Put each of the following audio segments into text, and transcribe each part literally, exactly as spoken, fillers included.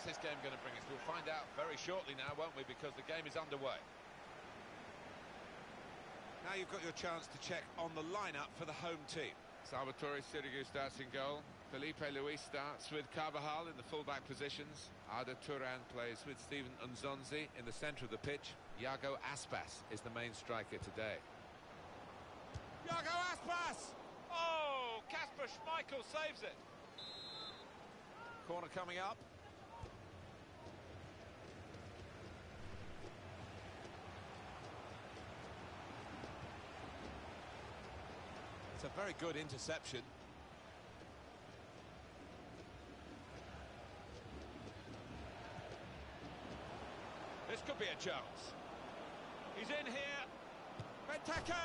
this game going to bring us? We'll find out very shortly now, won't we? Because the game is underway. Now you've got your chance to check on the lineup for the home team. Salvatore Sirigu starts in goal. Felipe Luis starts with Carvajal in the full-back positions. Arda Turan plays with Steven Nzonzi in the centre of the pitch. Iago Aspas is the main striker today. Iago Aspas! Oh, Kasper Schmeichel saves it. Corner coming up. It's a very good interception. This could be a chance. He's in here. Benteke!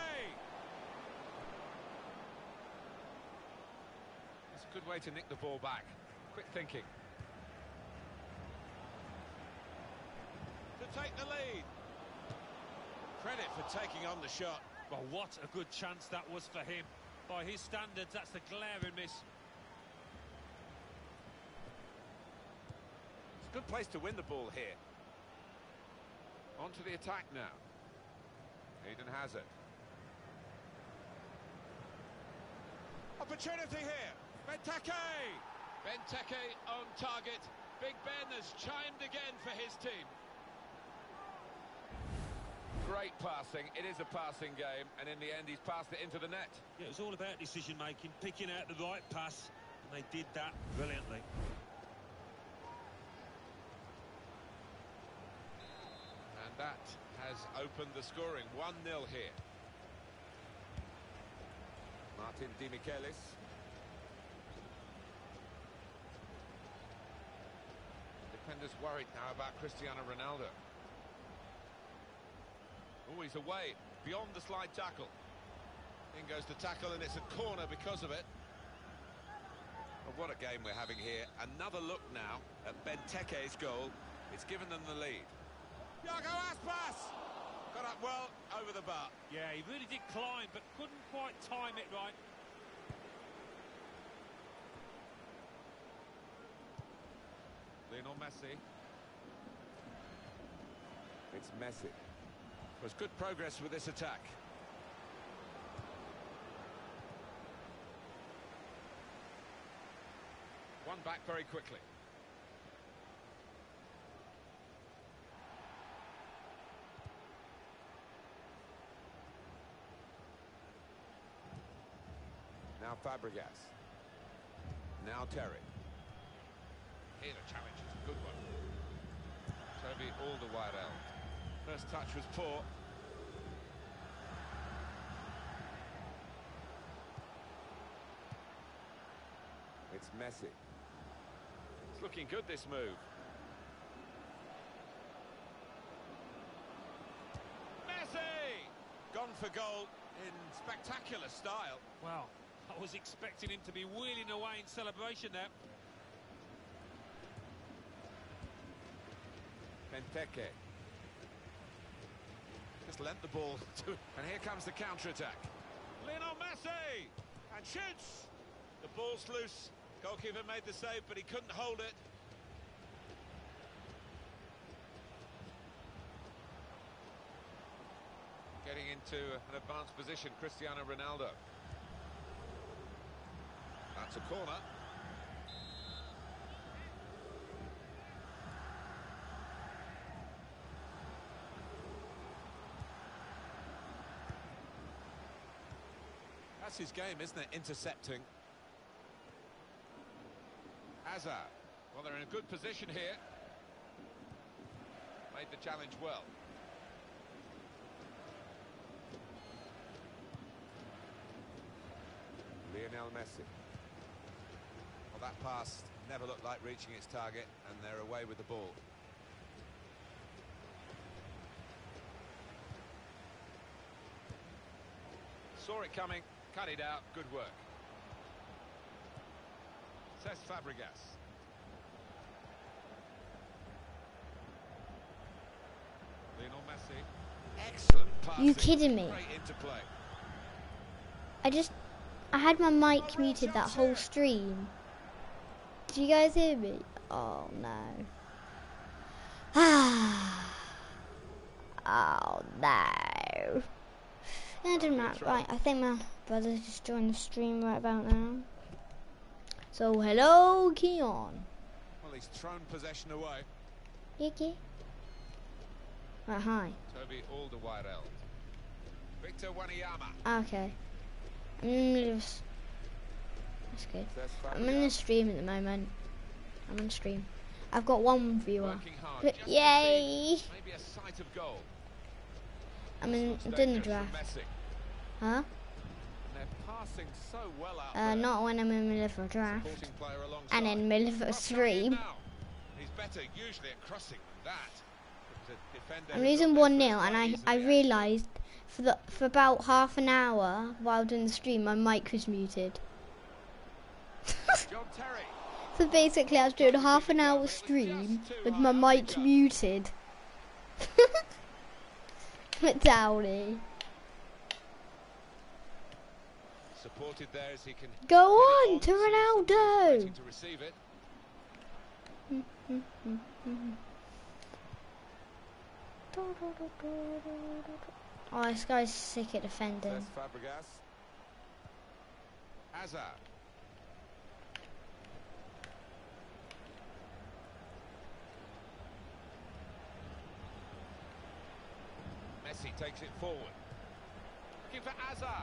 It's a good way to nick the ball back. Quick thinking. To take the lead. Credit for taking on the shot. Well, what a good chance that was for him. By his standards, that's a glaring miss. It's a good place to win the ball here. On to the attack now. Eden Hazard. Opportunity here. Benteke! Benteke on target. Big Ben has chimed again for his team. Great passing. It is a passing game, and in the end he's passed it into the net. Yeah, it was all about decision making, picking out the right pass, and they did that brilliantly. And that has opened the scoring. one nil here. Martin Demichelis. Defenders worried now about Cristiano Ronaldo. Oh, he's away, beyond the slide tackle. In goes the tackle, and it's a corner because of it. Well, what a game we're having here. Another look now at Benteke's goal. It's given them the lead. Iago Aspas! Got up well over the bar. Yeah, he really did climb, but couldn't quite time it right. Lionel Messi. It's Messi. Was good progress with this attack. One back very quickly. Now Fabregas. Now Terry. Here the challenge is a good one. Toby Alderweireld. First touch was poor. It's Messi. It's looking good, this move. Messi! Gone for goal in spectacular style. Wow, I was expecting him to be wheeling away in celebration there. Benteke. Just lent the ball to... And here comes the counter-attack. Lionel Messi! And shoots! The ball's loose. Goalkeeper made the save, but he couldn't hold it. Getting into an advanced position, Cristiano Ronaldo. That's a corner. That's his game, isn't it? Intercepting. Hazard. Well, they're in a good position here. Made the challenge well. Lionel Messi. Well, that pass never looked like reaching its target, and they're away with the ball. Saw it coming, cut it out, good work. Says Fabregas. Lionel Messi. Excellent passing. You kidding me? Great interplay. I just, I had my mic muted that whole stream. Did you guys hear me? Oh no. Ah. Oh no. I don't know. Right, I think my brother's just joined the stream right about now. So hello, Keon. Well, he's thrown possession away. Yiki. Right, hi. Toby Alderweireld. Victor Wanyama. Okay. I'm in the middle of s- That's good. Cesc I'm in the Fabregas. stream at the moment. I'm on stream. I've got one viewer. Working hard. But just to yay! see Maybe a sight of goal. I'm in, Looks I'm doing the dangerous draft. from Messi. Huh? They're passing so well out Uh, there. not when I'm in the middle of a draft. Supporting player alongside. And in the middle of a Cross coming in stream. now. He's better usually at crossing than that. It was a defender I'm who got losing there one first nil, and quite I, easily, I actually. realised for the for about half an hour while doing the stream, my mic was muted. John Terry. So basically, I was doing a half an hour stream with my mic muted. Downy. Supported there as he can Go get it on to seems Ronaldo. waiting to receive it. Oh, this guy's sick at defending. Cesc Fabregas. Hazard. Messi takes it forward. Looking for Hazard.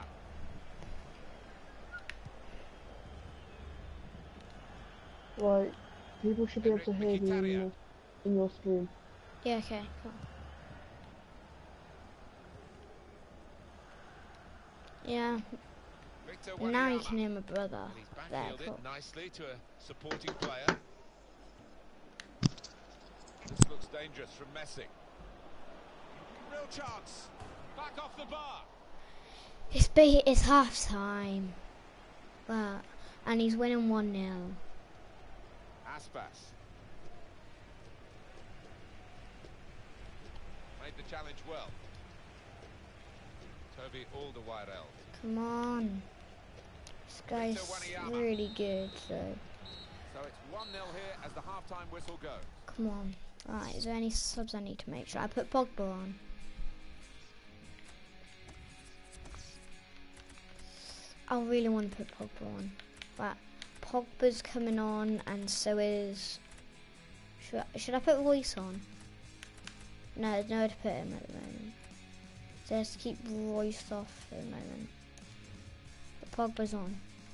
Like, people should be able to hear me in your, in your stream. Yeah, okay, cool. Yeah, Victor now you Wanyama. can hear my brother. And he's There, backfielded cool. nicely to a supporting player. This looks dangerous from Messi. Real chance. Back off the bar. It's be it's half time, but and he's winning one nil. Aspas. Made the challenge well. Toby Alderweireld. Come on, this guy's really good. So So it's one nil here as the half-time whistle goes. come on. Right, is there any subs I need to make? Should I put Pogba on? I really want to put Pogba on, but Pogba's coming on, and so is. Should I, should I put Royce on? No, there's nowhere to put him at the moment. So let's keep Royce off at the moment. But Pogba's on.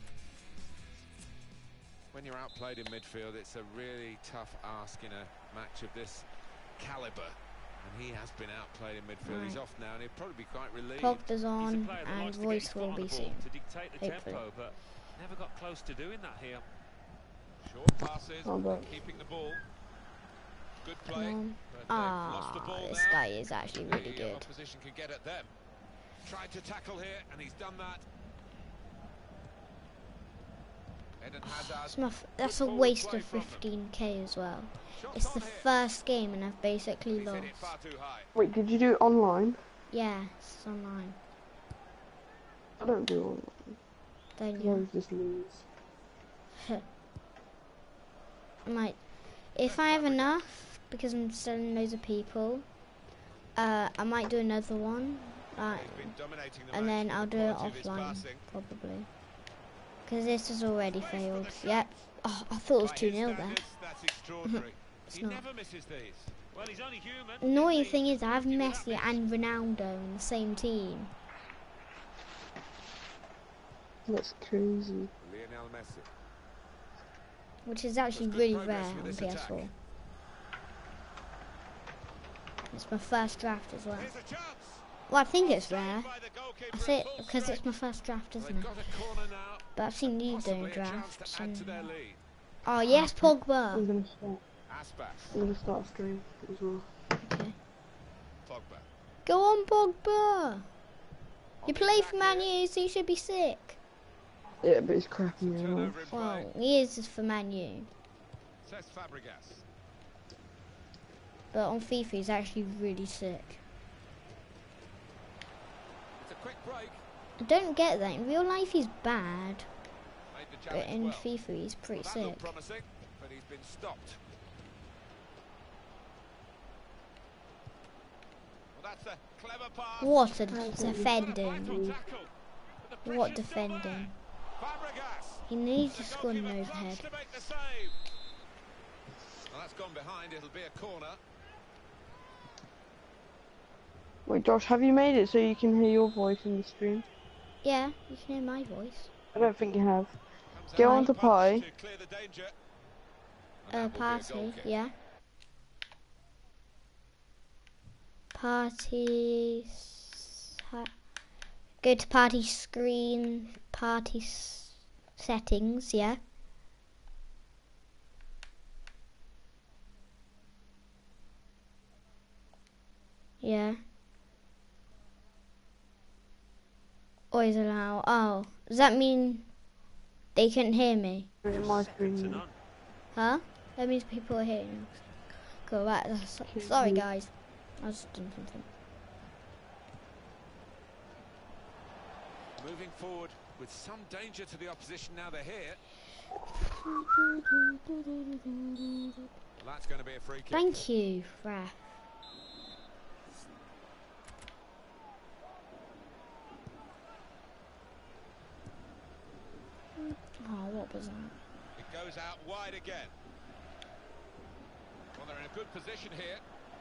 When you're outplayed in midfield, it's a really tough ask in a match of this calibre. And he has been outplayed in midfield. Right. He's off now, and he'll probably be quite relieved. Pogba's He's a on, player that and likes to get his Royce foot will on the be ball soon. to dictate the Hopefully. tempo, but never got close to doing that here. Short passes, Oh, but- keeping the ball. Good Come play. on. But they've lost the Ah, ball this now. guy is actually really The good. opposition can get at them. Tried to tackle here, and he's done that. Eden Hazard. That's, my f that's a Good forward waste play of from them. fifteen K as well. Shots It's on the here. first game and I've basically He's lost. hit it far too high. Wait, did you do it online? Yeah, it's online. I don't do online. Don't I you? always just lose. I might, if I have enough, because I'm selling loads of people, uh, I might do another one, like, He's been dominating the and match then with I'll the do it quality of his offline, passing. probably. Because this has already failed. Yep. Oh, I thought it was By two his nil there. standards, That's extraordinary. It's he not. never misses these. Well, he's only human. The annoying isn't he? thing is I have Give it that Messi miss. and Ronaldo in the same team. That's crazy. Lionel Messi. Which is actually There's good really progress rare with on this P S attack. four. It's my first draft as well. Here's a chance. Well, I think it's Saved rare. by the goalkeeper I at say it full because it's strength. my first draft, Well, isn't they've it? got a corner now. But I've seen you Possibly doing a chance drafts. to add to And... their lead. Oh yes, I'm Pogba. gonna start. Aspas. I'm gonna start a stream as well. Okay. Pogba. Go on, Pogba. You On the play attack for Man here. U, so you should be sick. Yeah, but it's cracking me out. Turnover in play. Well, he is just for Man U. Cesc Fabregas. But on FIFA, he's actually really sick. It's a quick break. I don't get that. In real life, he's bad. Made the But challenge in well. FIFA, he's pretty Well, that sick. looked promising, but he's been stopped. That's a clever pass. What a Vital defending. Tackle. But the What pressure's still defending. there. Fabregas. He needs to The score an goalkeeper overhead. plunged to make the save. Well, that's gone behind. It'll be a corner. Wait, Josh, have you made it so you can hear your voice in the stream? Yeah, you can hear my voice. I don't think you have. Comes Go out on with to a punch Pi. to clear the danger. And Uh, that will be a party, goal kick. yeah. Party. s- ha- Go to party screen, party s- settings, yeah. Yeah. Always allow. Oh, does that mean they couldn't hear me? In my Seconds to stream. none. Huh? That means people are hearing us. Cool, right. that's- Sorry, guys. I was doing something. Moving forward with some danger to the opposition now they're here. Well, that's going to be a free kick. Thank you, ref. Oh, what was that? It goes out wide again. Well, they're in a good position here.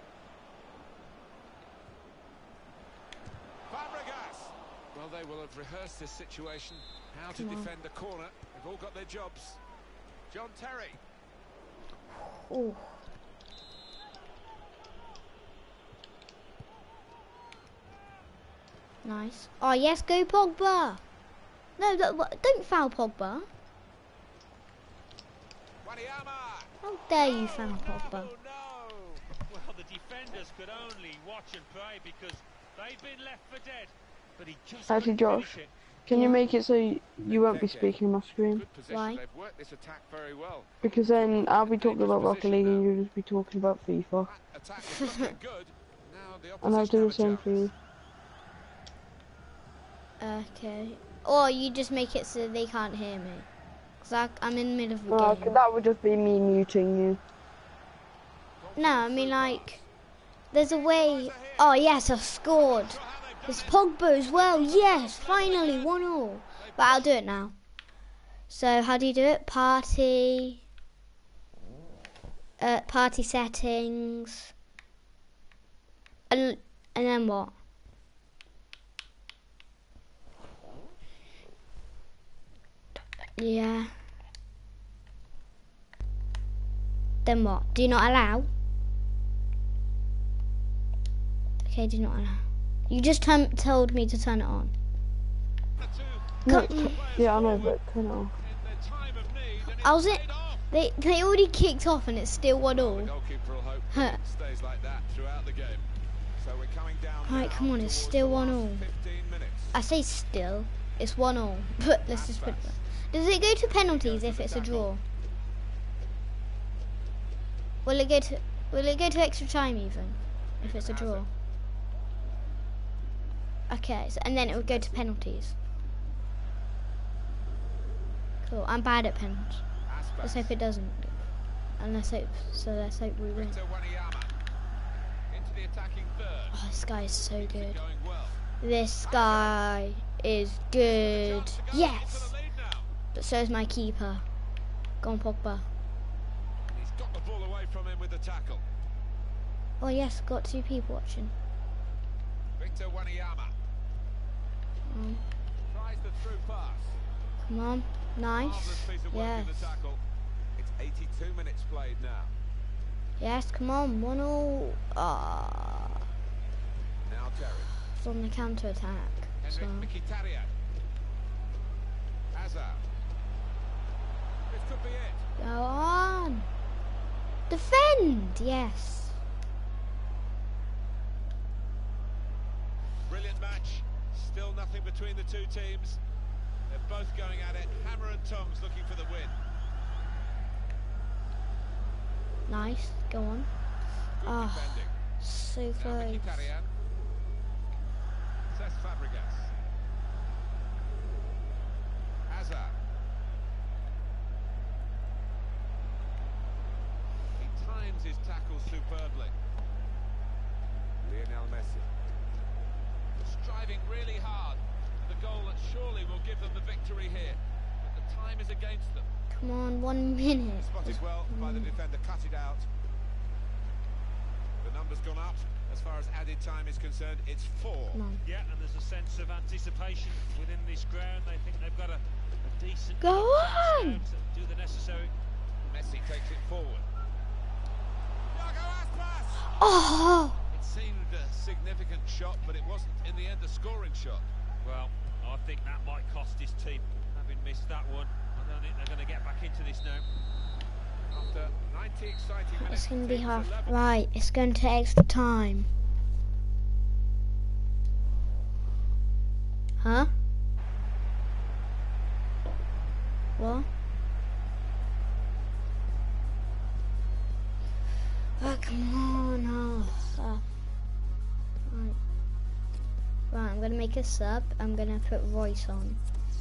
Fabregas. Well, they will have rehearsed this situation, how to Come on. defend a corner. They've all got their jobs. John Terry. Oh. Nice. Oh, yes, go Pogba. No, don't, don't foul Pogba. Wanyama. How dare you foul No, Pogba? no. Well, the defenders could only watch and pray because they've been left for dead. But he just Actually, couldn't Josh, finish it. can you Yeah. make it so you, you won't be speaking in my stream? Good position. Why? They've worked this attack very well. Because then I'll be talking about Rocket League and you'll just be talking about FIFA. That attack was looking good. Now the And I'll opposition do have the a same chance. for you. Okay. Or you just make it so they can't hear me. Because I, I'm in the middle of a Uh, game. that would just be me muting you. No, I mean like, there's a way. Oh yes, I scored. It's Pogba as well. Yes, finally one all. But I'll do it now. So how do you do it? Party. Uh, party settings. And and then what? Yeah. Then what? Do not allow? Okay, do not allow. You just t- told me to turn it on. No, Come- t- yeah, I know, but turn it off. In the time of need, and I was it's it. paid off. They they already kicked off and it's still one The all. goalkeeper will hope Huh. that it stays like that throughout the game. So we're coming down. Right, now come on, it's towards still the one last all. fifteen minutes. I say still, it's one all. But let's just put it. Does it go to penalties if it's a draw? Will it go to Will it go to extra time even if it's a draw? Okay, so, and then it would go to penalties. Cool. I'm bad at penalties. Let's hope it doesn't. And let's hope. So let's hope we win. Victor Wanyama into the attacking third. Oh, this guy is so good. Going well. This guy is good. Chance to go Yes. into the lead now. But so is my keeper. Go on, Pogba. And he's got the ball away from him with the tackle. Oh yes, got two people watching. Victor Wanyama Um, tries the through pass. come on, nice. Marvellous piece of work Yes, in the tackle. It's eighty-two minutes played now. yes. Come on, one all. Ah, Now Terry. it's on the counter attack. So Henrik Mkhitaryan. Hazard. This could be it. go on. Defend. Yes. Brilliant match. Still nothing between the two teams. They're both going at it. Hammer and tongs looking for the win. Nice. Go on. Good Ah, defending. so Now close. Mkhitaryan. Cesc Fabregas. Hazard. He times his tackles superbly. Lionel Messi. driving really hard. The goal that surely will give them the victory here. But the time is against them. Come on, one minute. Spotted well by the defender, cut it out. The number's gone up. As far as added time is concerned, it's four. Come on. Yeah, and there's a sense of anticipation within this ground. They think they've got a, a decent... Go chance on! now to do the necessary. Messi takes it forward. Thiago Aspas! Oh! It seemed a significant shot, but it wasn't in the end a scoring shot. Well, I think that might cost his team, having missed that one. I don't think they're going to get back into this now. After ninety exciting minutes, It's going to be teams half. are level. Right, it's going to extra time. Huh? What? Oh, come on. Oh, oh. Right. Right, I'm going to make a sub. I'm going to put Royce on.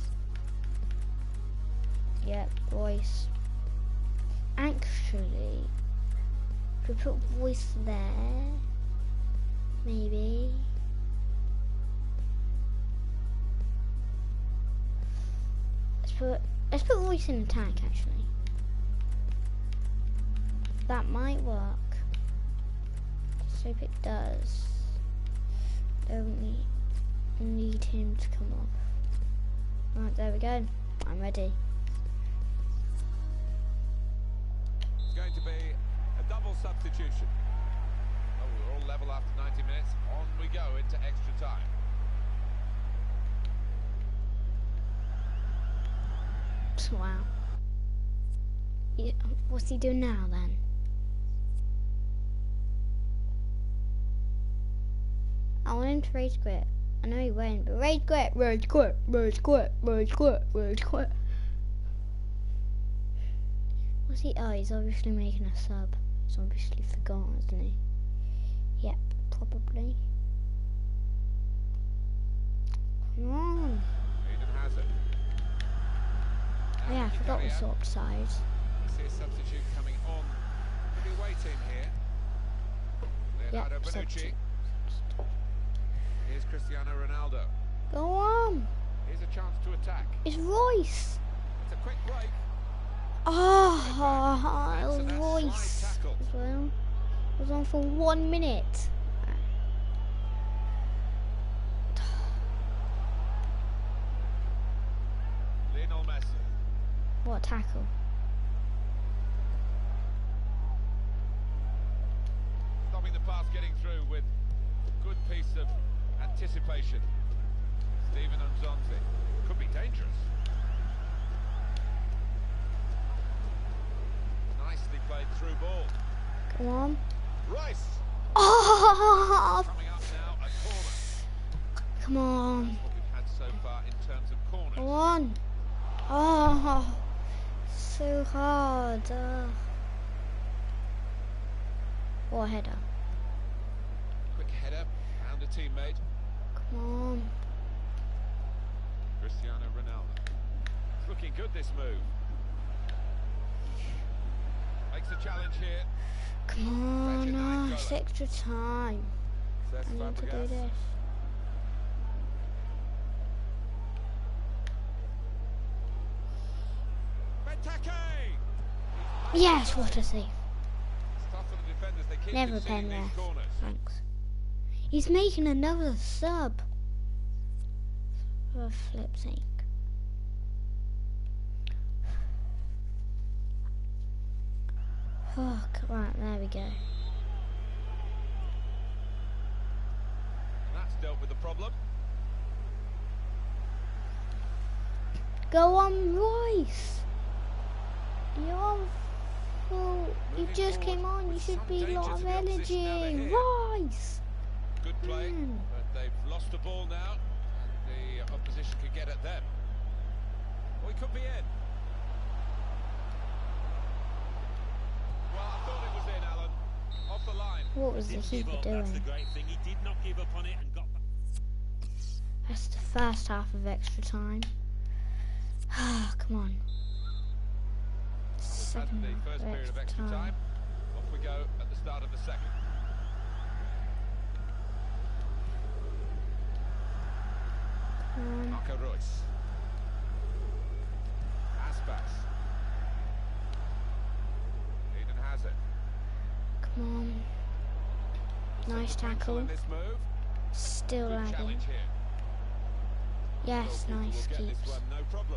Yep, Royce. Actually, should we put Royce there? Maybe. Let's put let's put Royce in attack. Actually, that might work. Let's hope it does. Don't need need him to come off. Right, there we go. I'm ready. It's going to be a double substitution. Oh, we're all level after ninety minutes. On we go into extra time. Wow. Yeah, what's he doing now then? I want him to rage quit. I know he won't, but rage quit, rage quit, rage quit, rage quit, rage quit. What's he? Oh, he's obviously making a sub. He's obviously forgotten, isn't he? Yep, probably. Come on. Eden Hazard. Oh, yeah, I forgot what's offside. We see a substitute coming on. Could be waiting here. Leonardo Yep, Bonucci. substitute. Here's Cristiano Ronaldo. Go on. Here's a chance to attack. It's Royce. It's a quick break. Oh, it So was that's Royce slide tackle. as well. It was on for one minute. Lionel Messi. What a tackle. Stopping the pass getting through with a good piece of anticipation. Steven Nzonzi. Could be dangerous. Nicely played through ball. Come on. Rice. Oh, Coming up now, a corner. come on. What we've had so far in terms of corners. Go on. Oh, so hard. Uh. What a header. Quick header round a teammate. Come on. Cristiano Ronaldo. It's looking good, this move. Makes a challenge here. Come on. Oh, it's extra time. Cesc I need to do Fabregas. this. Benteke! Yes, what a save. It's tough for the defenders. They keep Never conceding pen these ref. corners. Thanks. He's making another sub. For flip's sake. Oh, right, there we go. That's dealt with the problem. Go on, Royce. You're on full. You Moving just forward came on. You with should some be a danger lot to of the opposition now they're energy. here. Royce. Good play, Mm. but they've lost the ball now, and the opposition could get at them. Or he could be in. Well, I thought it was in, Alan. Off the line. What was the Didn't give keeper up, that's the doing? great thing. He did not give up on it and got back. That's the first half of extra time. Ah, come on. We've had Second the half first of period of extra time. Off we go at the start of the second. Marco Reus. Aspas. Eden Hazard. Come on. Nice tackle. In this move. Still Good lagging. challenge here. Yes, Goalkeeper nice will get keeps. this one, no problem.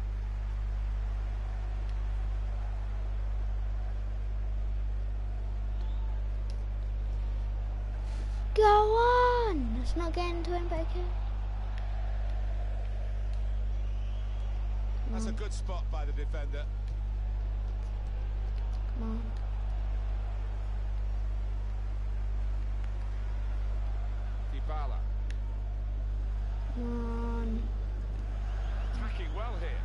Go on! It's not getting to him, but okay. Come That's a on, good spot by the defender. come on. Dybala. Come on. Attacking well here.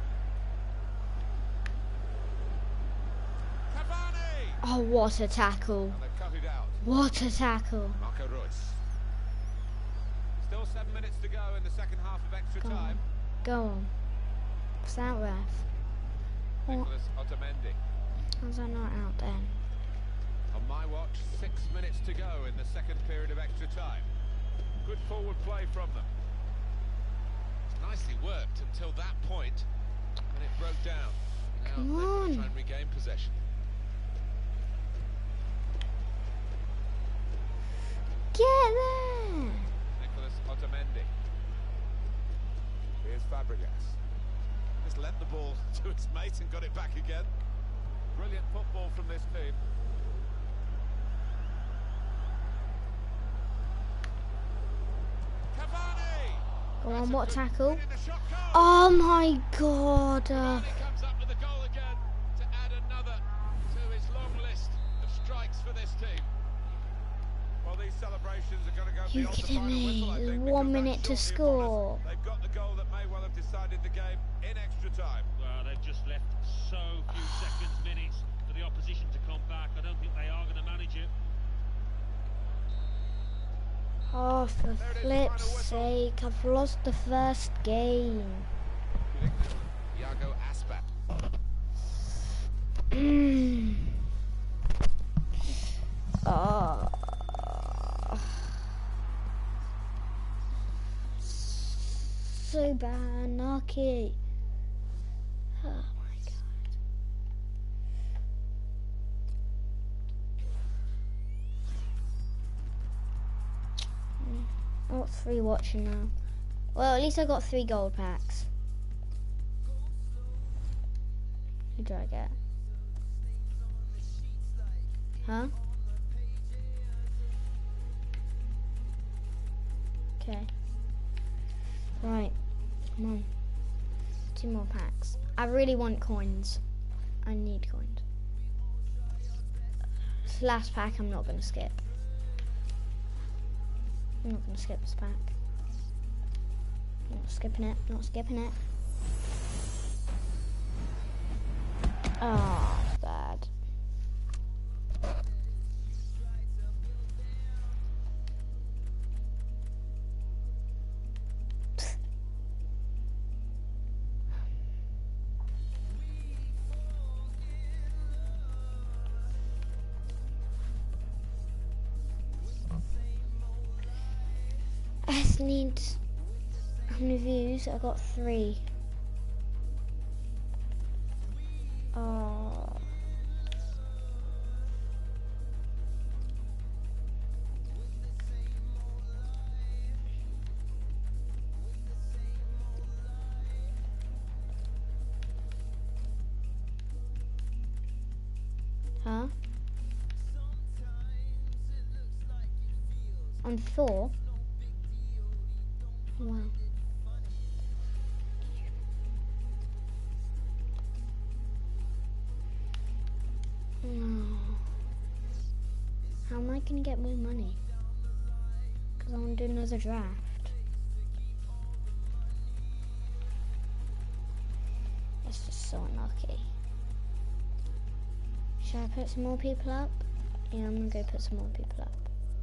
Cavani! Oh, what a tackle. And they've cut it out. What a tackle. Marco Reus. Still seven minutes to go in the second half of extra Go on. time. Go on. What's that, ref? What? Nicholas Otamendi. How's that not out then? On my watch, six minutes to go in the second period of extra time. Good forward play from them. Nicely worked until that point, and it broke down. Now Come they've got to on. try and regain possession. Get there! Nicholas Otamendi. Here's Fabregas. Just lent the ball to its mate and got it back again. Brilliant football from this team. Cavani! Go on, That's a what good tackle? hit in the shot goal. Oh my god. Uh, Cavani comes up with a goal again to add another to his long list of strikes for this team. Well, these celebrations are going to go You beyond the kidding final me? whistle, I think, One because minute to that's shortly upon us. score. They've got the goal that may well have decided the game in extra time. Well, they've just left so few seconds, minutes for the opposition to come back. I don't think they are going to manage it. Oh, for There it is, flip's final whistle. sake, I've lost the first game. Iago Aspas. Mm. Oh. So bad, Naki. Oh my god. Mm. I got three watching now. Well, at least I got three gold packs. Who do I get? Huh? Okay. Right. Come on. Two more packs. I really want coins. I need coins. This last pack I'm not going to skip. I'm not going to skip this pack. Not skipping it. Not skipping it. Oh, it's bad. I just need how many views? I got three. Oh. Huh? On four? Wow. No. How am I going to get more money? Because I want to do another draft. That's just so unlucky. Should I put some more people up? Yeah, I'm going to go put some more people up.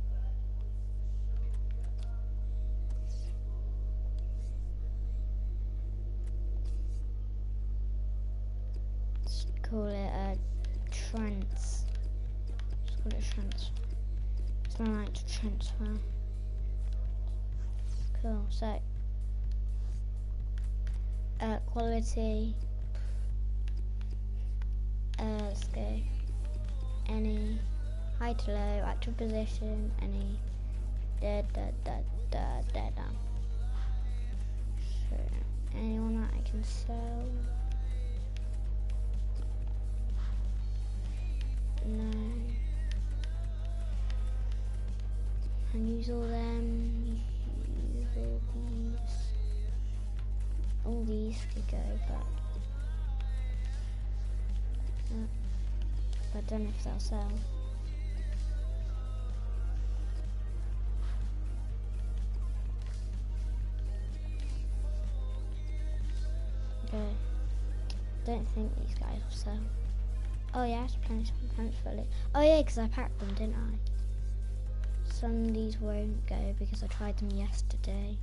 Let's call it a trans. Let's call it a trans. It's not like to transfer. Cool, so uh, quality. Uh, let's go. Any high to low, active position, any da da da da da da. So, anyone that I can sell? No. And use all them. Use all these. All these could go, but uh, I don't know if they'll sell. Okay. Don't think these guys will sell. Oh yeah, it's plenty of plants fully. Oh yeah, because I packed them, didn't I? Some of these won't go because I tried them yesterday.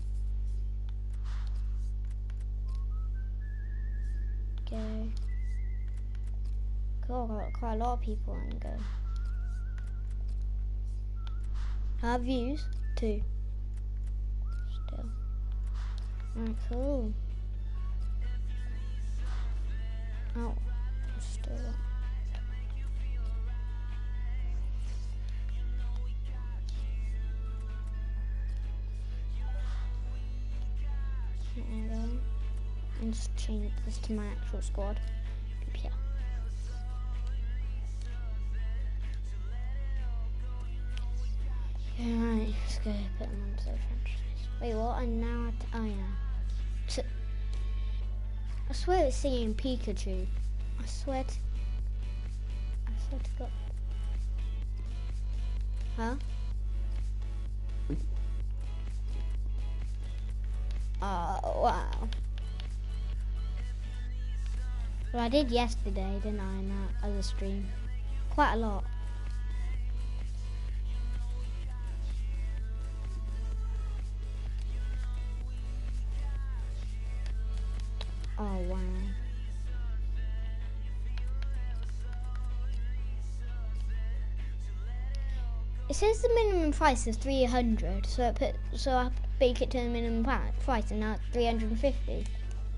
Go. Cool, got quite a lot of people on go. I have views? Two. Still. Alright, cool. Oh, still. There we go. And just change this to my actual squad. Yeah. Alright, let's go put them onto the franchise. Wait, what? And now I t oh yeah. T I swear it's singing Pikachu. I swear to I swear to God. Huh? Oh wow. Well, I did yesterday, didn't I, in that other stream? Quite a lot. Oh, wow. It says the minimum price is three hundred, so it put, so I bake it to the minimum price, and now it's three hundred fifty.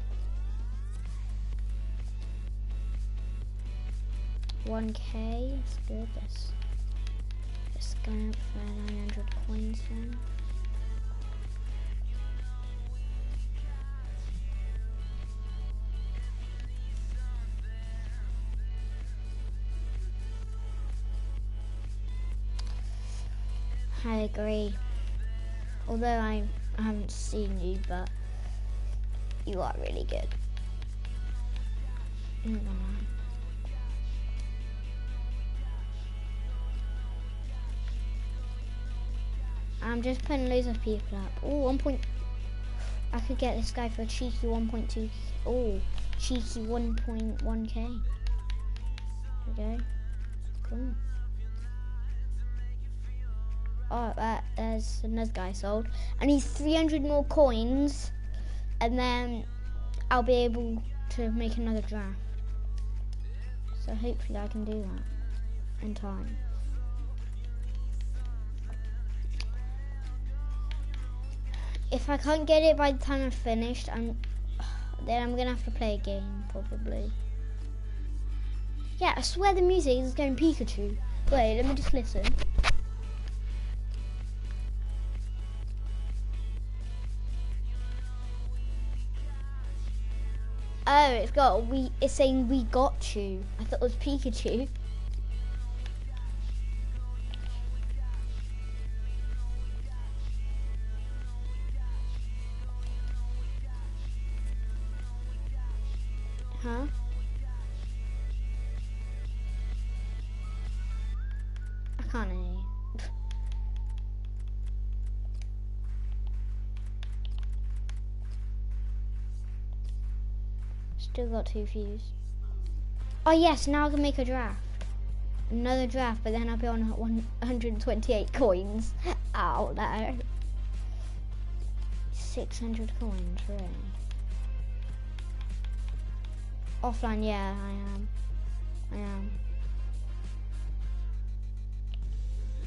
one K, that's good. That's let's go up for nine hundred coins then. I agree. Although I haven't seen you, but you are really good. Mm. I'm just putting loads of people up. Oh, one point. I could get this guy for a cheeky one point two. Oh, cheeky one point one K. There we go. Cool. Oh, uh, there's another guy sold. I need three hundred more coins, and then I'll be able to make another draft. So hopefully I can do that in time. If I can't get it by the time I'm finished, I'm then I'm gonna have to play a game probably. Yeah, I swear the music is going Pikachu. Wait, let me just listen. Oh, it's got we. It's saying we got you. I thought it was Pikachu. Huh? I can't hear you. Still got two views. Oh yes, now I can make a draft. Another draft, but then I'll be on one hundred twenty-eight coins. Ow, no. six hundred coins, really. Offline, yeah, I am. I am.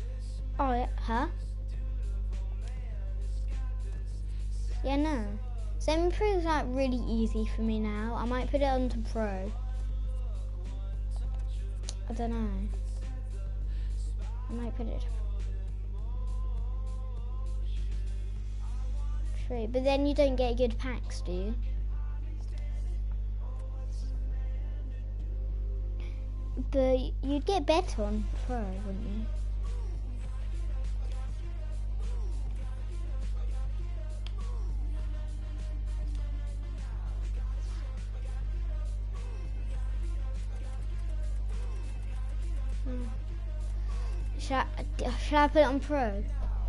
Oh, yeah, huh? Yeah, no. Semi-pro is like really easy for me now. I might put it on to pro. I don't know. I might put it. True, but then you don't get good packs, do you? But you'd get better on pro, wouldn't you? Hmm. Should I, should I put it on pro?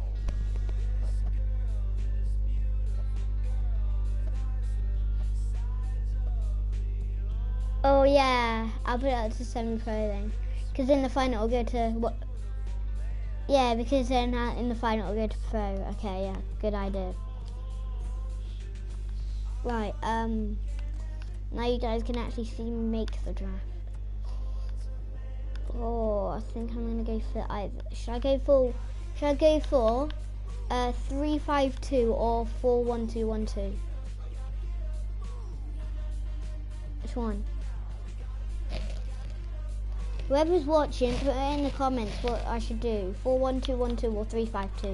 Oh yeah, I'll put it up to semi-pro then. Because in the final it'll go to what? Yeah, because then uh, in the final it'll go to pro. Okay, yeah, good idea. Right, um, now you guys can actually see me make the draft. Oh, I think I'm gonna go for either. Should I go for? Should I go for uh three five two or four one two one two? Which one? Whoever's watching, put it in the comments what I should do. four one two one two or three five two.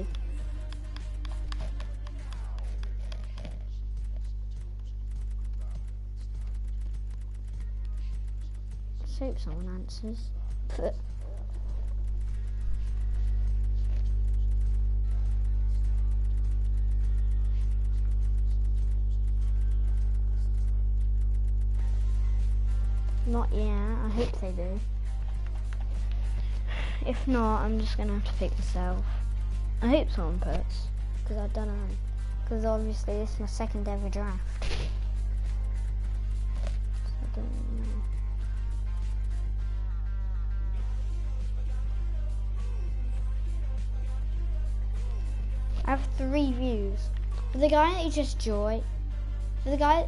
Let's hope someone answers. Put. Not yet, I hope they do. If not, I'm just gonna have to pick myself. I hope someone puts, because I don't know. Because obviously this is my second ever draft. So I don't know. I have three views. For the guy that you just joined, for the guy,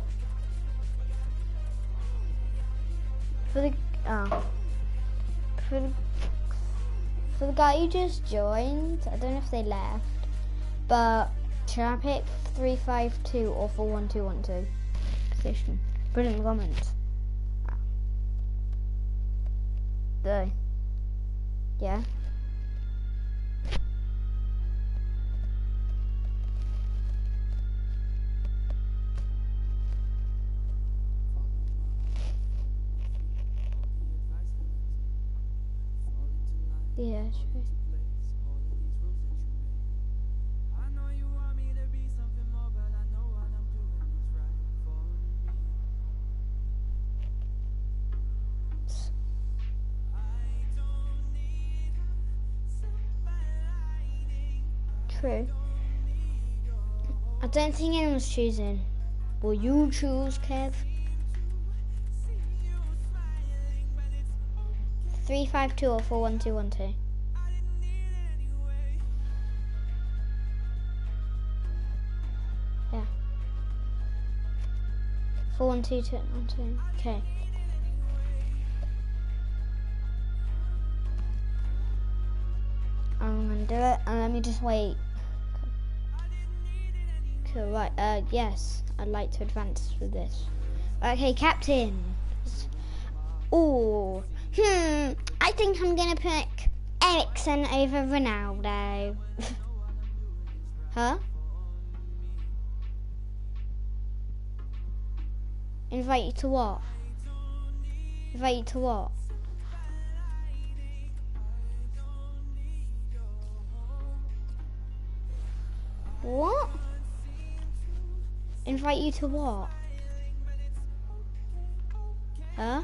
for the, oh, for the, For the guy you just joined, I don't know if they left, but should I pick three five two or four one two one two position? Put it in the comments. There. Yeah. Yeah, sure. True. I don't think anyone's choosing. Will you choose, Kev? Three five two or four one two one two. Yeah. Four one two two one two. Okay. I'm gonna do it, and let me just wait. Cool. Right. Uh. Yes. I'd like to advance with this. Okay, captain. Ooh. Hmm, I think I'm gonna pick Eriksen over Ronaldo. Huh? Invite you to what? Invite you to what? What? Invite you to what? Huh?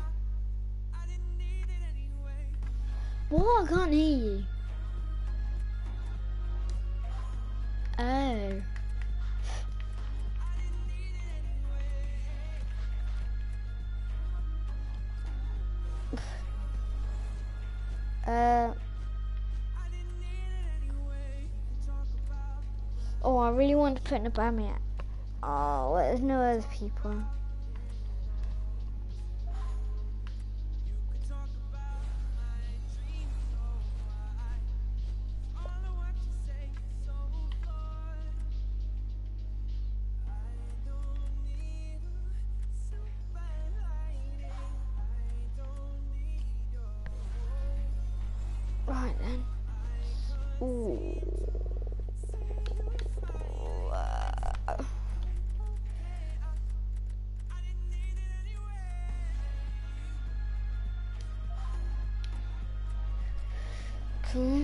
What? I can't hear you. Oh. uh. Oh, I really want to put in a Aubameyang. Oh, well, there's no other people. Ooh. Uh. Cool.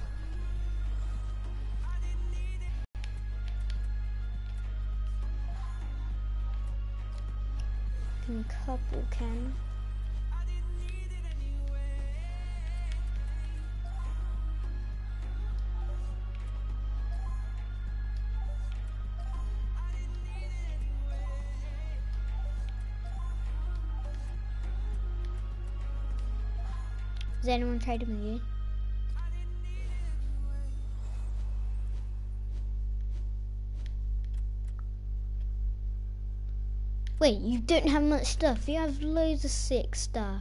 And couple can. Has anyone traded with you? Wait, you don't have much stuff. You have loads of sick stuff.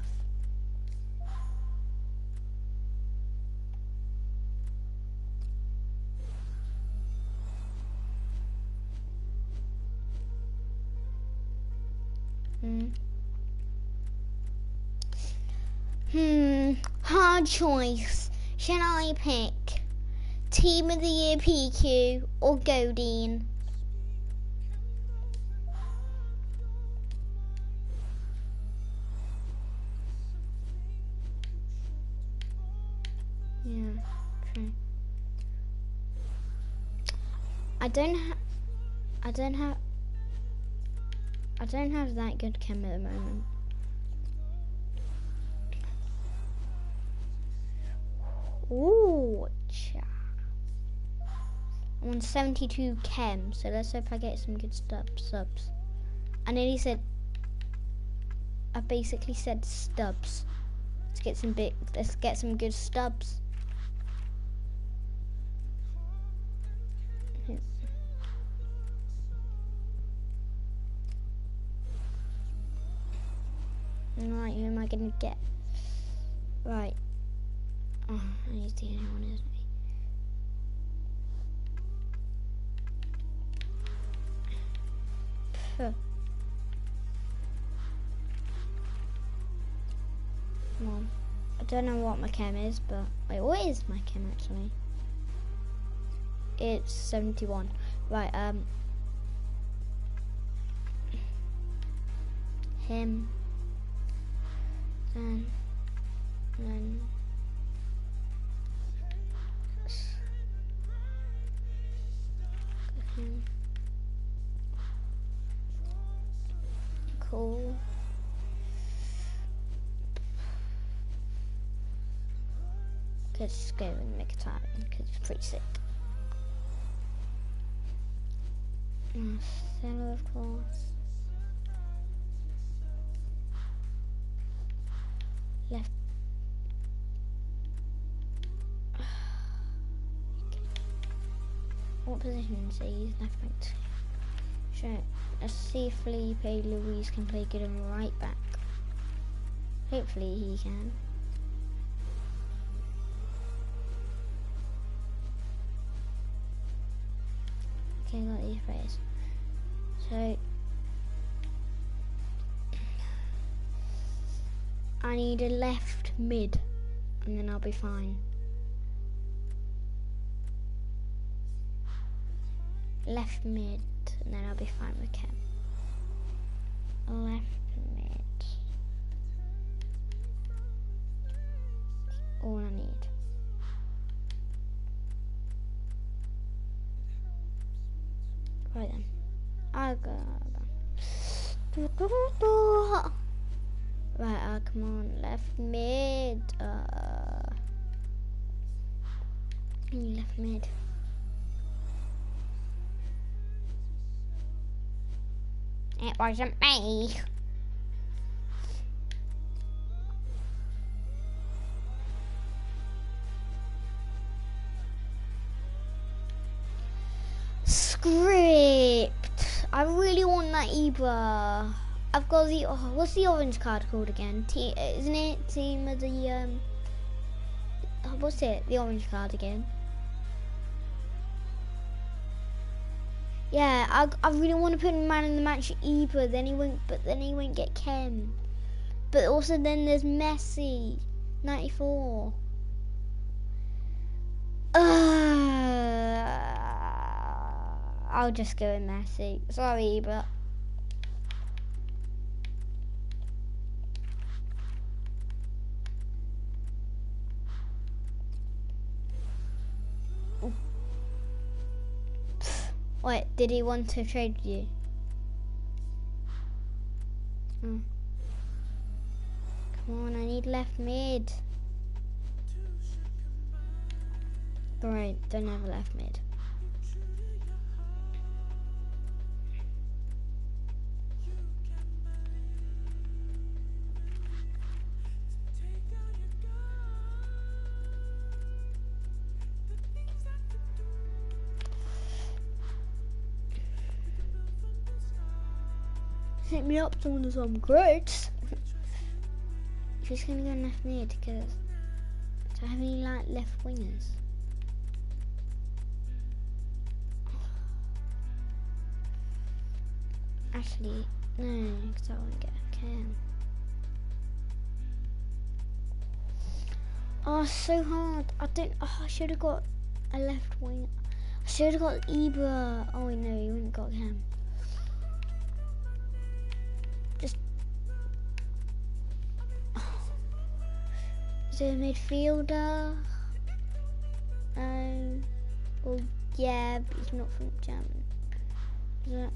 Hmm. Hmm. Hard choice. Shall I pick Team of the Year P Q or Godin? Yeah, true. I don't ha I don't have I don't have that good chem at the moment. Ooh, cha. I'm on seventy-two chem, so let's hope I get some good stuff subs. I nearly said I basically said stubs. Let's get some big let's get some good stubs. Right, who am I gonna get? Right. Oh, he's the only one, isn't he? Puh. Come on. I don't know what my chem is, but wait, what is my chem actually? It's seventy-one. Right, um him. Then, then, him. Cool. Let's just go and make a time because it's pretty sick. Marcelo, of course. Left. What position is he? Left back. Sure. Let's see if Felipe Luis can play good on right back. Hopefully he can. Okay, got these players. So I need a left mid, and then I'll be fine. Left mid, and then I'll be fine with Chem. Left mid. All I need. Right then. I'll go. Do, do, do, do. Right, uh, come on, left mid, uh, left mid. It wasn't me. Script. I really want that Ibra. I've got the, oh, what's the orange card called again? T, isn't it team of the, um, what's it? The orange card again. Yeah, I, I really want to put man in the match Ibra, then he won't, but then he won't get Kem. But also then there's Messi, ninety-four. Ugh. I'll just go in Messi. Sorry, but wait, did he want to trade with you? Oh. Come on, I need left mid. Right, don't have a left mid. Hit me up, someone as I'm great. Who's gonna go left mid? Because do I have any like left wingers? Actually, no, because I want to get a cam. Oh, it's so hard. I don't. Oh, I should have got a left wing. I should have got Ibra. Oh wait, no, you wouldn't got him. Just. Is there a midfielder? Um. Well, yeah, but he's not from Germany. Is that?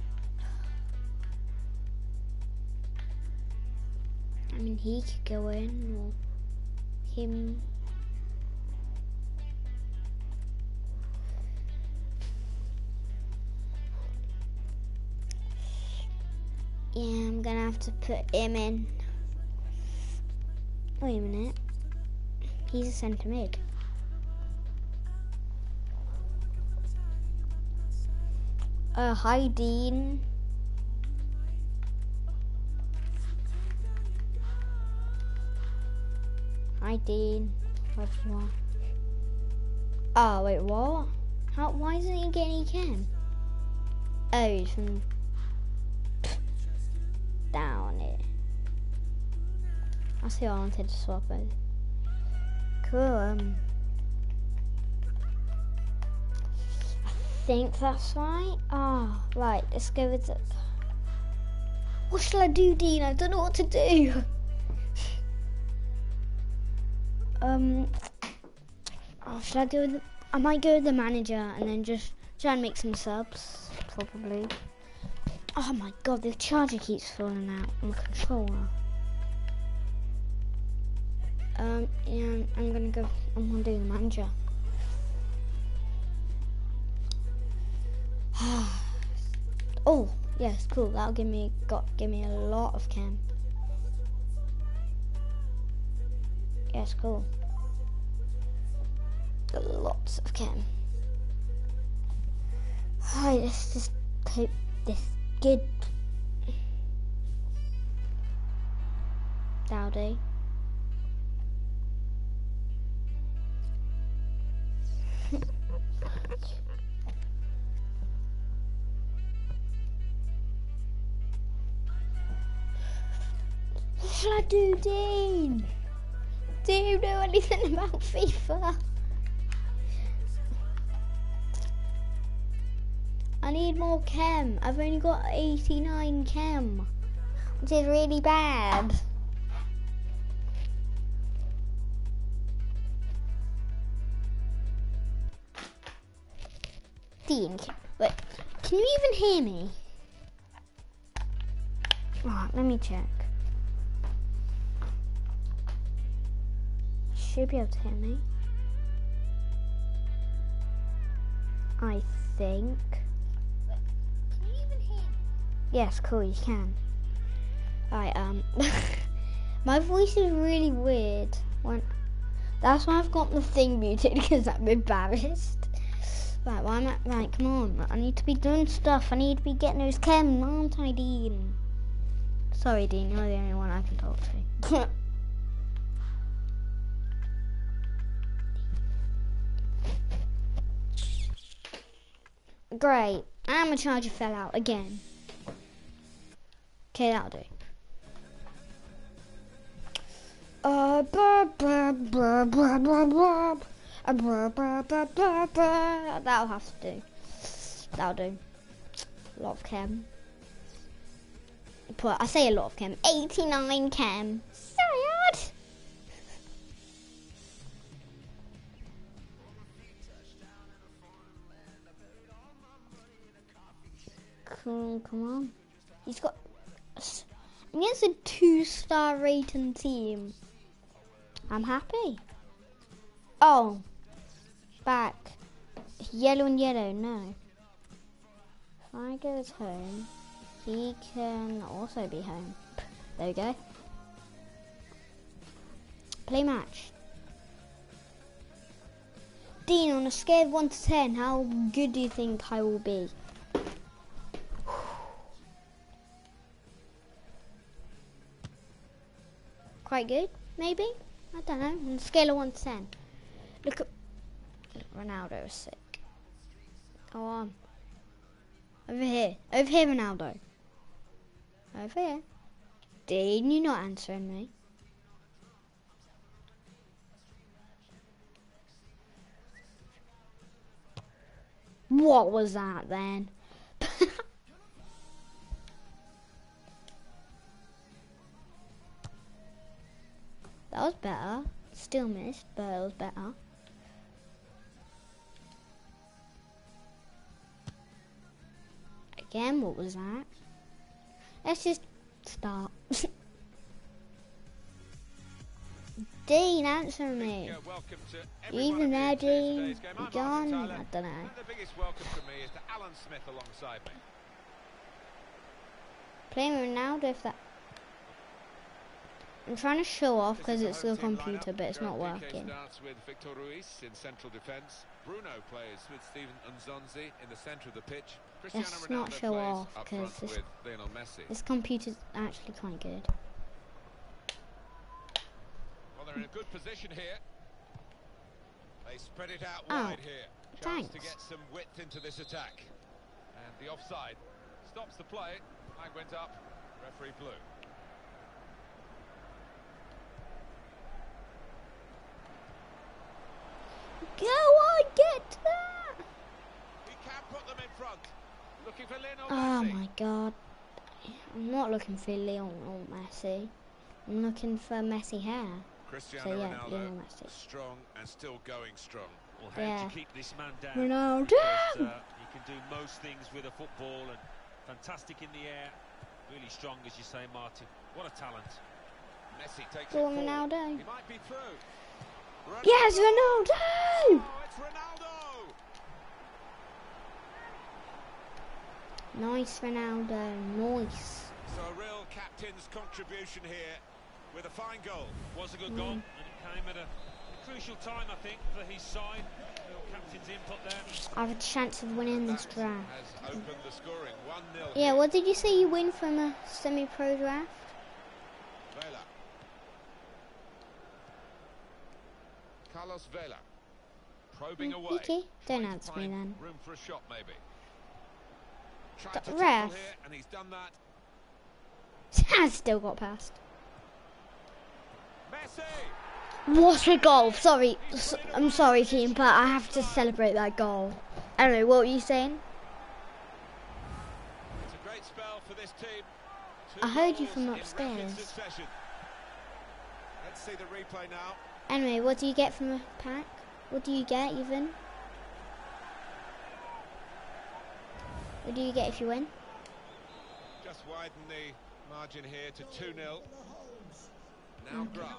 I mean, he could go in, or him. Yeah, I'm gonna have to put him in. Wait a minute. He's a centre mid. Uh, hi, Dean. Hi, Dean. Wherever you are. Oh, wait, what? How? Why isn't he getting cam? Oh, he's from down here. That's who I wanted to swap with. Cool. Um, I think that's right. Ah, oh, right. Let's go with it. What shall I do, Dean? I don't know what to do. Um, oh, should I go with the, I might go with the manager and then just try and make some subs, probably. Oh my god, the charger keeps falling out on the controller. Um, yeah, I'm gonna go, I'm gonna do the manager. Oh, yes, cool, that'll give me, got, give me a lot of cam. Yes, cool. Got lots of cam. Alright, let's just hope this good. Dowdy. What should I do, Dean? Do you know anything about FIFA? I need more chem. I've only got eighty-nine chem, which is really bad. Dean, wait, can you even hear me? Alright, let me check. Should be able to hear me. I think. Wait, can you even hear me? Yes, cool, you can. Alright, um my voice is really weird. When that's why I've got the thing muted, because I'm embarrassed. Right, why am I right, come on. I need to be doing stuff. I need to be getting those chem, aren't I, Dean? Sorry, Dean, you're the only one I can talk to. Great, and my charger fell out again. Okay, that'll do. Uh, blah, blah, blah, blah, blah, blah. Uh, blah, blah, blah, blah, blah. That'll have to do. That'll do. A lot of chem. But I say a lot of chem. eighty-nine chem. Sad. Cool, come on. He's got against a two-star rating team. I'm happy. Oh, back. Yellow and yellow, no. If I goes home, he can also be home. There we go. Play match. Dean, on a scale of one to ten, how good do you think I will be? Quite good, maybe? I don't know. On a scale of one to ten. Look at Ronaldo is sick. Go on. Over here. Over here, Ronaldo. Over here. Dean, you're not answering me. What was that then? That was better. Still missed, but it was better. Again, what was that? Let's just start. Dean, answer me. Even there, Dean. You gone? I don't know. The biggest welcome to me is to Alan Smith alongside me. Playing Ronaldo if that. I'm trying to show off because it's the computer, but it's not working. Starts with Victor Ruiz in central defence. Bruno plays with Steven Nzonzi in the centre of the pitch. Let's not show off because this, this computer's actually quite good. Well, they're in a good position here. They spread it out Oh, wide here. Chance thanks. to get some width into this attack. And the offside stops the play. Flag went up. Referee blew. Go on, get that! He can put them in front. Looking for Lionel Oh Messi. my god. I'm not looking for Lionel Messi. I'm looking for Messi hair. Cristiano So, yeah, Ronaldo, Lionel Messi. strong and still going strong. Well, how Yeah. to keep this man down? Ronaldo! Because, uh, he can do most things with a football and fantastic in the air. Really strong, as you say, Martin. What a talent. Messi takes Go it on, forward. Ronaldo. He might be through. Ronaldo. Yes, Ronaldo! Oh, it's Ronaldo. Nice, Ronaldo. Nice. So a real captain's contribution here with a fine goal. Was a good goal, and it came at a crucial time, I think, for his side. Little captain's input there. I have a chance of winning this That draft. has opened the scoring. one nil. Yeah, what did you say you win from a semi-pro draft? Vela. Carlos Vela. Probing Mm, away. okay, don't Trying to answer me find then. Room for a shot, maybe. Tried The to tackle ref. here, and he's done that. Has still got past. Messi. What a goal! Sorry, S I'm sorry, team, but I have to celebrate that goal. Anyway, what were you saying? It's a great spell for this team. Two I heard you goals from in rapid upstairs. succession. Let's see the replay now. Anyway, what do you get from a pack? What do you get, even? What do you get if you win? Just widen the margin here to two nil. Now Grant.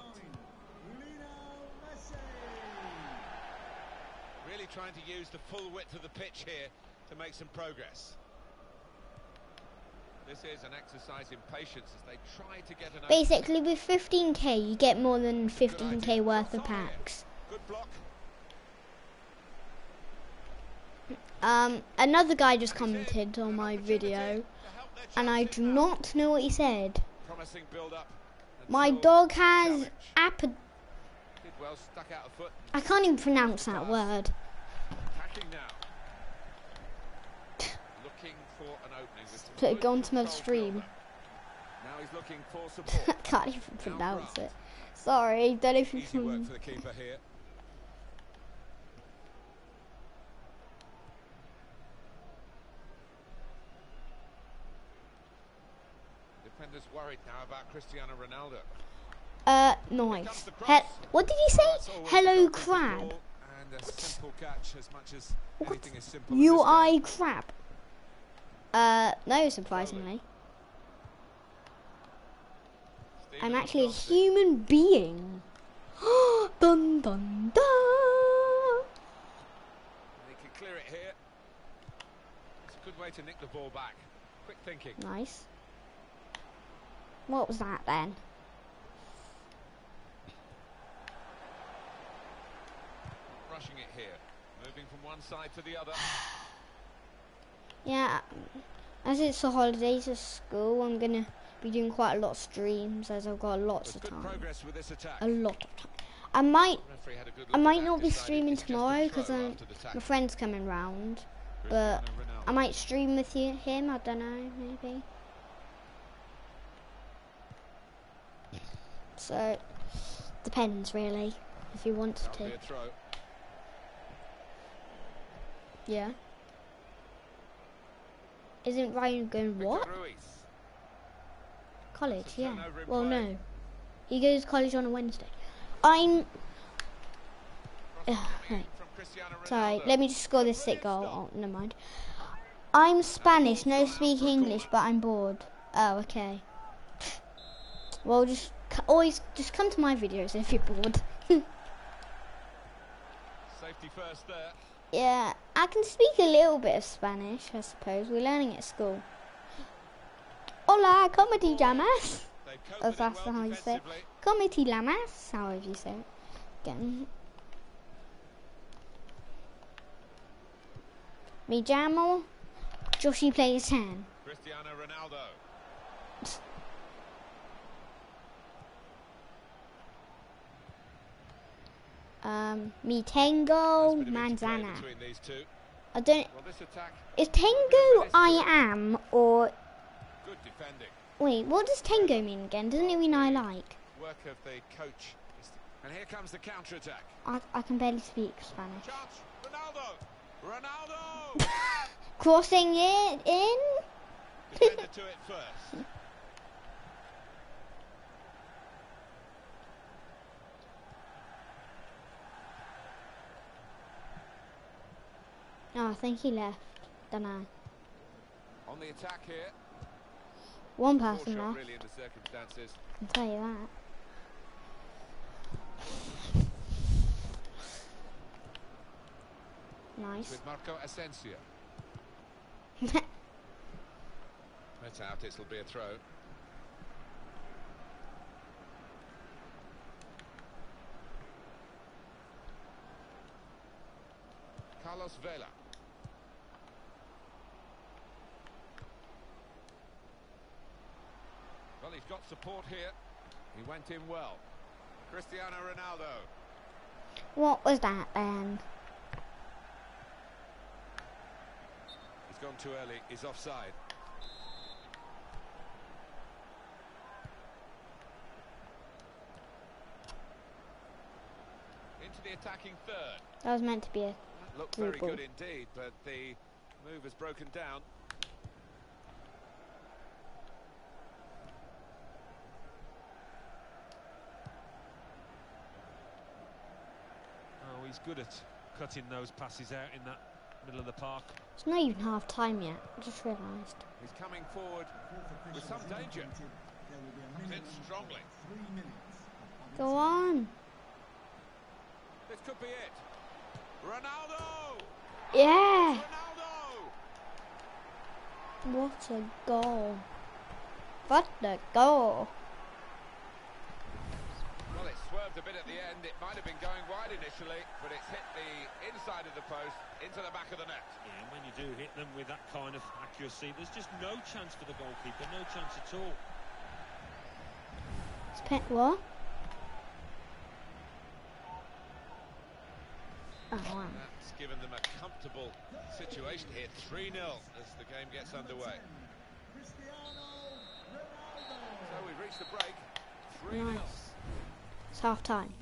Really trying to use the full width of the pitch here to make some progress. This is an exercise in patience as they try to get an... Basically, with fifteen K, you get more than fifteen K worth of packs. Good block. Um, another guy just commented on my video, and I do not know what he said. Promising build up. My dog has app. Did well, stuck out a foot. I can't even pronounce that word. Attacking now. Looking for an opening. With Put it onto my control stream. over. Now he's looking for support. I can't even pronounce it. Sorry, don't know if you Easy work can. for the keeper here. Defenders worried now about Cristiano Ronaldo. Uh, nice. He what did he Well, that's say? always Hello, the focus of the crab. ball, and a simple catch as much as anything is simple. You in this I game. crab. Uh, no, surprisingly. I'm Stephen actually a Rossi. human being. Dun dun dun. They can clear it here. It's a good way to nick the ball back. Quick thinking. Nice. What was that then? Rushing it here. Moving from one side to the other. Yeah, as it's the holidays of school, I'm gonna be doing quite a lot of streams as I've got lots But of good time. progress with this attack. A lot of time. I might, Referee had a good I look might at not that, be decided streaming it's just a tomorrow because throw um, after the my tackle. friend's coming round. But Cristiano Ronaldo. I might stream with you, him. I don't know, maybe. So depends really, if he wants That'll to. be a throw. Yeah. Isn't Ryan going what? Victor Ruiz. College, It's a yeah. turnover in Well, play. no. He goes to college on a Wednesday. I'm... Cross Ugh, coming in right. from Cristiano Sorry, Ronaldo. let me just score this sick goal. Oh, never mind. I'm Spanish, no speak English, but I'm bored. Oh, okay. Well, just c- always just come to my videos if you're bored. Safety first there. Yeah, I can speak a little bit of Spanish, I suppose. We're learning at school. Hola, ¿cómo te llamas? They've coped Oh, with it that's well how you say it. defensively. ¿Cómo te llamas? However you say it. Again. Me llamo Joshi plays ten. Cristiano Ronaldo. Um, mi tengo Nice bit of interplay manzana. between these two. I don't. Well, this attack, Is tango I am or good defending. wait? What does tango mean again? Doesn't it mean I like? Work of the coach. And here comes the counter attack. I I can barely speak Spanish. Chance. Ronaldo. Ronaldo. Crossing it in. Defender to it first. Oh, I think he left. Don't know. On the attack here. One Poor person shot left. really in the circumstances. I'll tell you that. Nice. With Marco Asensio. That's out. It'll be a throw. Carlos Vela. Well, he's got support here. He went in well. Cristiano Ronaldo. What was that then? He's gone too early. He's offside. Into the attacking third. That was meant to be a. That looked Through very ball. good indeed, but the move has broken down. Oh, he's good at cutting those passes out in that middle of the park. It's not even half time yet. I just realised. He's coming forward with some danger. Comes in strongly. Go on. This could be it. Ronaldo! Yeah. Ronaldo! What a goal. What a goal. Well, it swerved a bit at the end. It might have been going wide initially, but it's hit the inside of the post into the back of the net. Yeah, and when you do hit them with that kind of accuracy, there's just no chance for the goalkeeper, no chance at all. It's pe- what? Oh, wow. That's given them a comfortable situation here. three nil as the game gets underway. So we've reached the break. three nil. Nice. It's half time.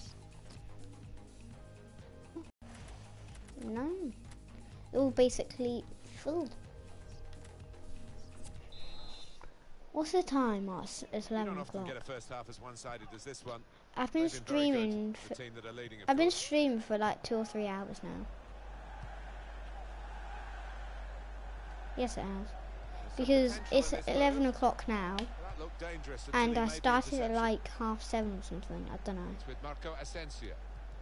No. They're all basically full. What's the time? Oh, it's, it's You eleven don't often o'clock. get a first half as one-sided as this one. I've been They've been very good, streaming. the For, team that are leading, of I've been course. streaming for like two or three hours now. Yes, it has. There's some Because potential it's in this eleven move. o'clock now, That looked dangerous until and he I made the started at interception. like half seven or something. I don't know. It's with Marco Asensio.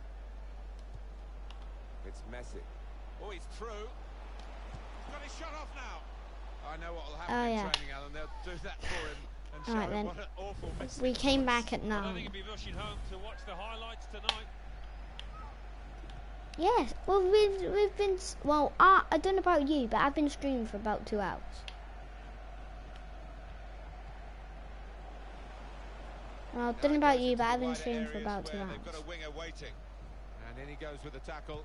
It's Messi. Oh, he's through. He's got his shot off now. I know what will happen Oh, in yeah. training, Alan. They'll do that for him and show Alright him then. what an awful miss. We it came was. back at I don't think nine. he'd be rushing home to watch the highlights tonight. Yes. Well, we've we've been. s- Well, I I don't know about you, but I've been streaming for about two hours. Well, I Now don't know it about goes you, into but the I've been wider streaming for areas about two where hours. They've got a winger waiting. And in he goes with the tackle.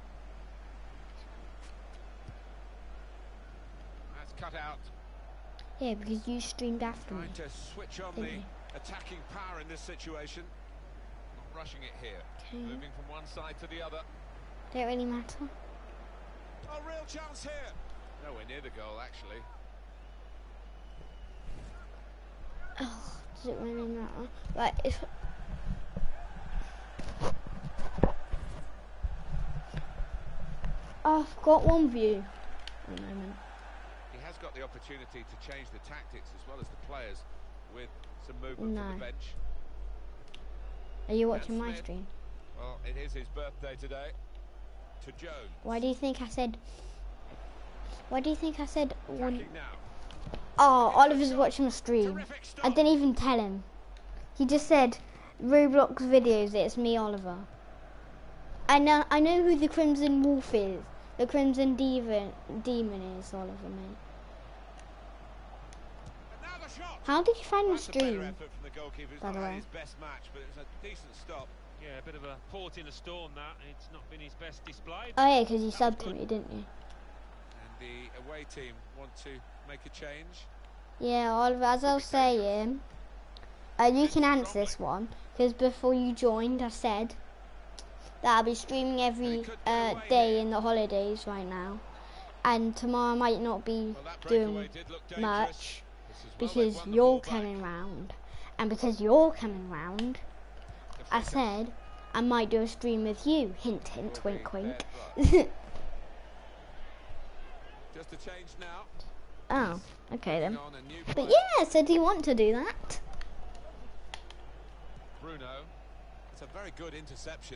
That's cut out. Yeah, because you streamed after me. Trying to switch on didn't the you? attacking power in this situation. Not rushing it here. Okay. Moving from one side to the other. Don't really matter. Oh, real chance here. Nowhere near the goal, actually. Oh, does it really matter? Right, if I've got one view. At the moment. He has got the opportunity to change the tactics as well as the players with some movement from No. the bench. Are you watching my Smith. stream? Well, it is his birthday today. To Jones. Why do you think I said? Why do you think I said one? Attacking now. Oh, Oliver's watching my stream. Terrific stop. I didn't even tell him. He just said Roblox videos. It's me, Oliver. I know. I know who the Crimson Wolf is. The Crimson Demon. Demon is Oliver, mate. And now the shot. How did you find my That's a better stream? effort from the goalkeeper. He's By not the had way. his best match, but it was a decent stop. Yeah, a bit of a port in a storm that. It's not been his best display. Oh yeah, because you That was subbed to good. me, didn't you? And the away team want to make a change. Yeah, Oliver. As I was saying, uh, you can answer this one because before you joined, I said that I'll be streaming every uh, day in the holidays right now, and tomorrow I might not be Well, that doing breakaway did look dangerous. much This is well, they've because won the you're ball back. coming round, and because you're coming round, The I flicker said I might do a stream with you. Hint, hint, will wink, be wink. fair play. Just a change now. Oh, okay then. On a new But player. yeah, so do you want to do that? Bruno. It's a very good interception.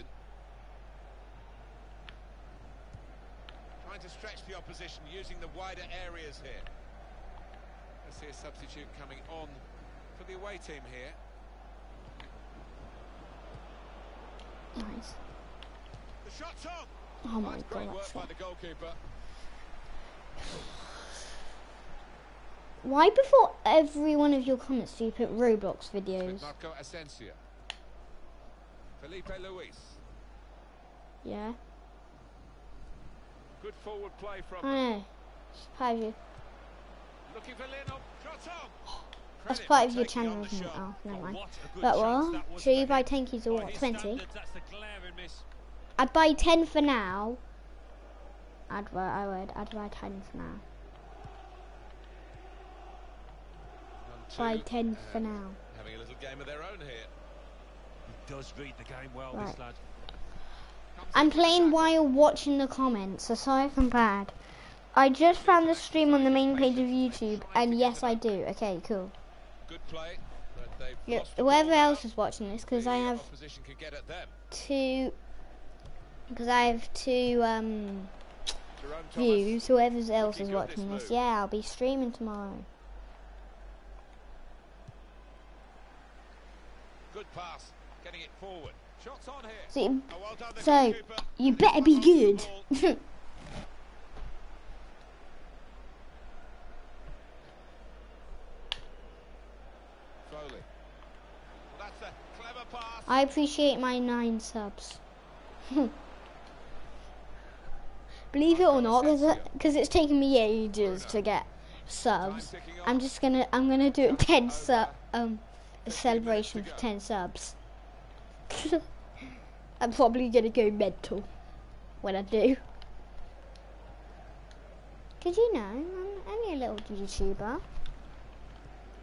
Trying to stretch the opposition using the wider areas here. Let's see a substitute coming on for the away team here. Nice. The shot's on. Oh my That's god, great work that's by it. the goalkeeper. Why before every one of your comments do you put Roblox With videos? Marco Asensio. Felipe Luis. Yeah. Good forward play from I know. It's part of you. looking for Lionel. Shot's on. That's Credit part for of your taking on channel, the isn't it? shot. Oh, never mind. What a good But chance what? that was Should you for buy him. ten keys or By what? his twenty? standards, that's the glaring miss. I'd buy ten for now. I'd buy, I would. I'd buy ten for now. On Buy two, ten for and now. Having a little game of their own here. He does read the game well, Right. this lad. Comes I'm in with the playing tackle. while watching the comments, so sorry if I'm bad. I just found the stream on the main page of YouTube, and yes, I do. Okay, cool. Good play, but they've Yeah, lost the whoever ball now. else is watching this, because The I have opposition can get at them. two, because I have two um, Jerome Thomas. views. Whoever else is Looking good, watching this this, move. yeah, I'll be streaming tomorrow. Good pass, getting it forward. Shots on here. So, you, Oh, well done, the so goalkeeper. you And better he's be got hold good. of the ball. Foley. Well, that's a clever pass. I appreciate my nine subs. Believe it or not, because it's taken me ages to get subs. Time ticking on. I'm just gonna, I'm gonna do a ten sub, um, a celebration for ten subs. I'm probably gonna go mental when I do. Cause you know, I'm only a little YouTuber.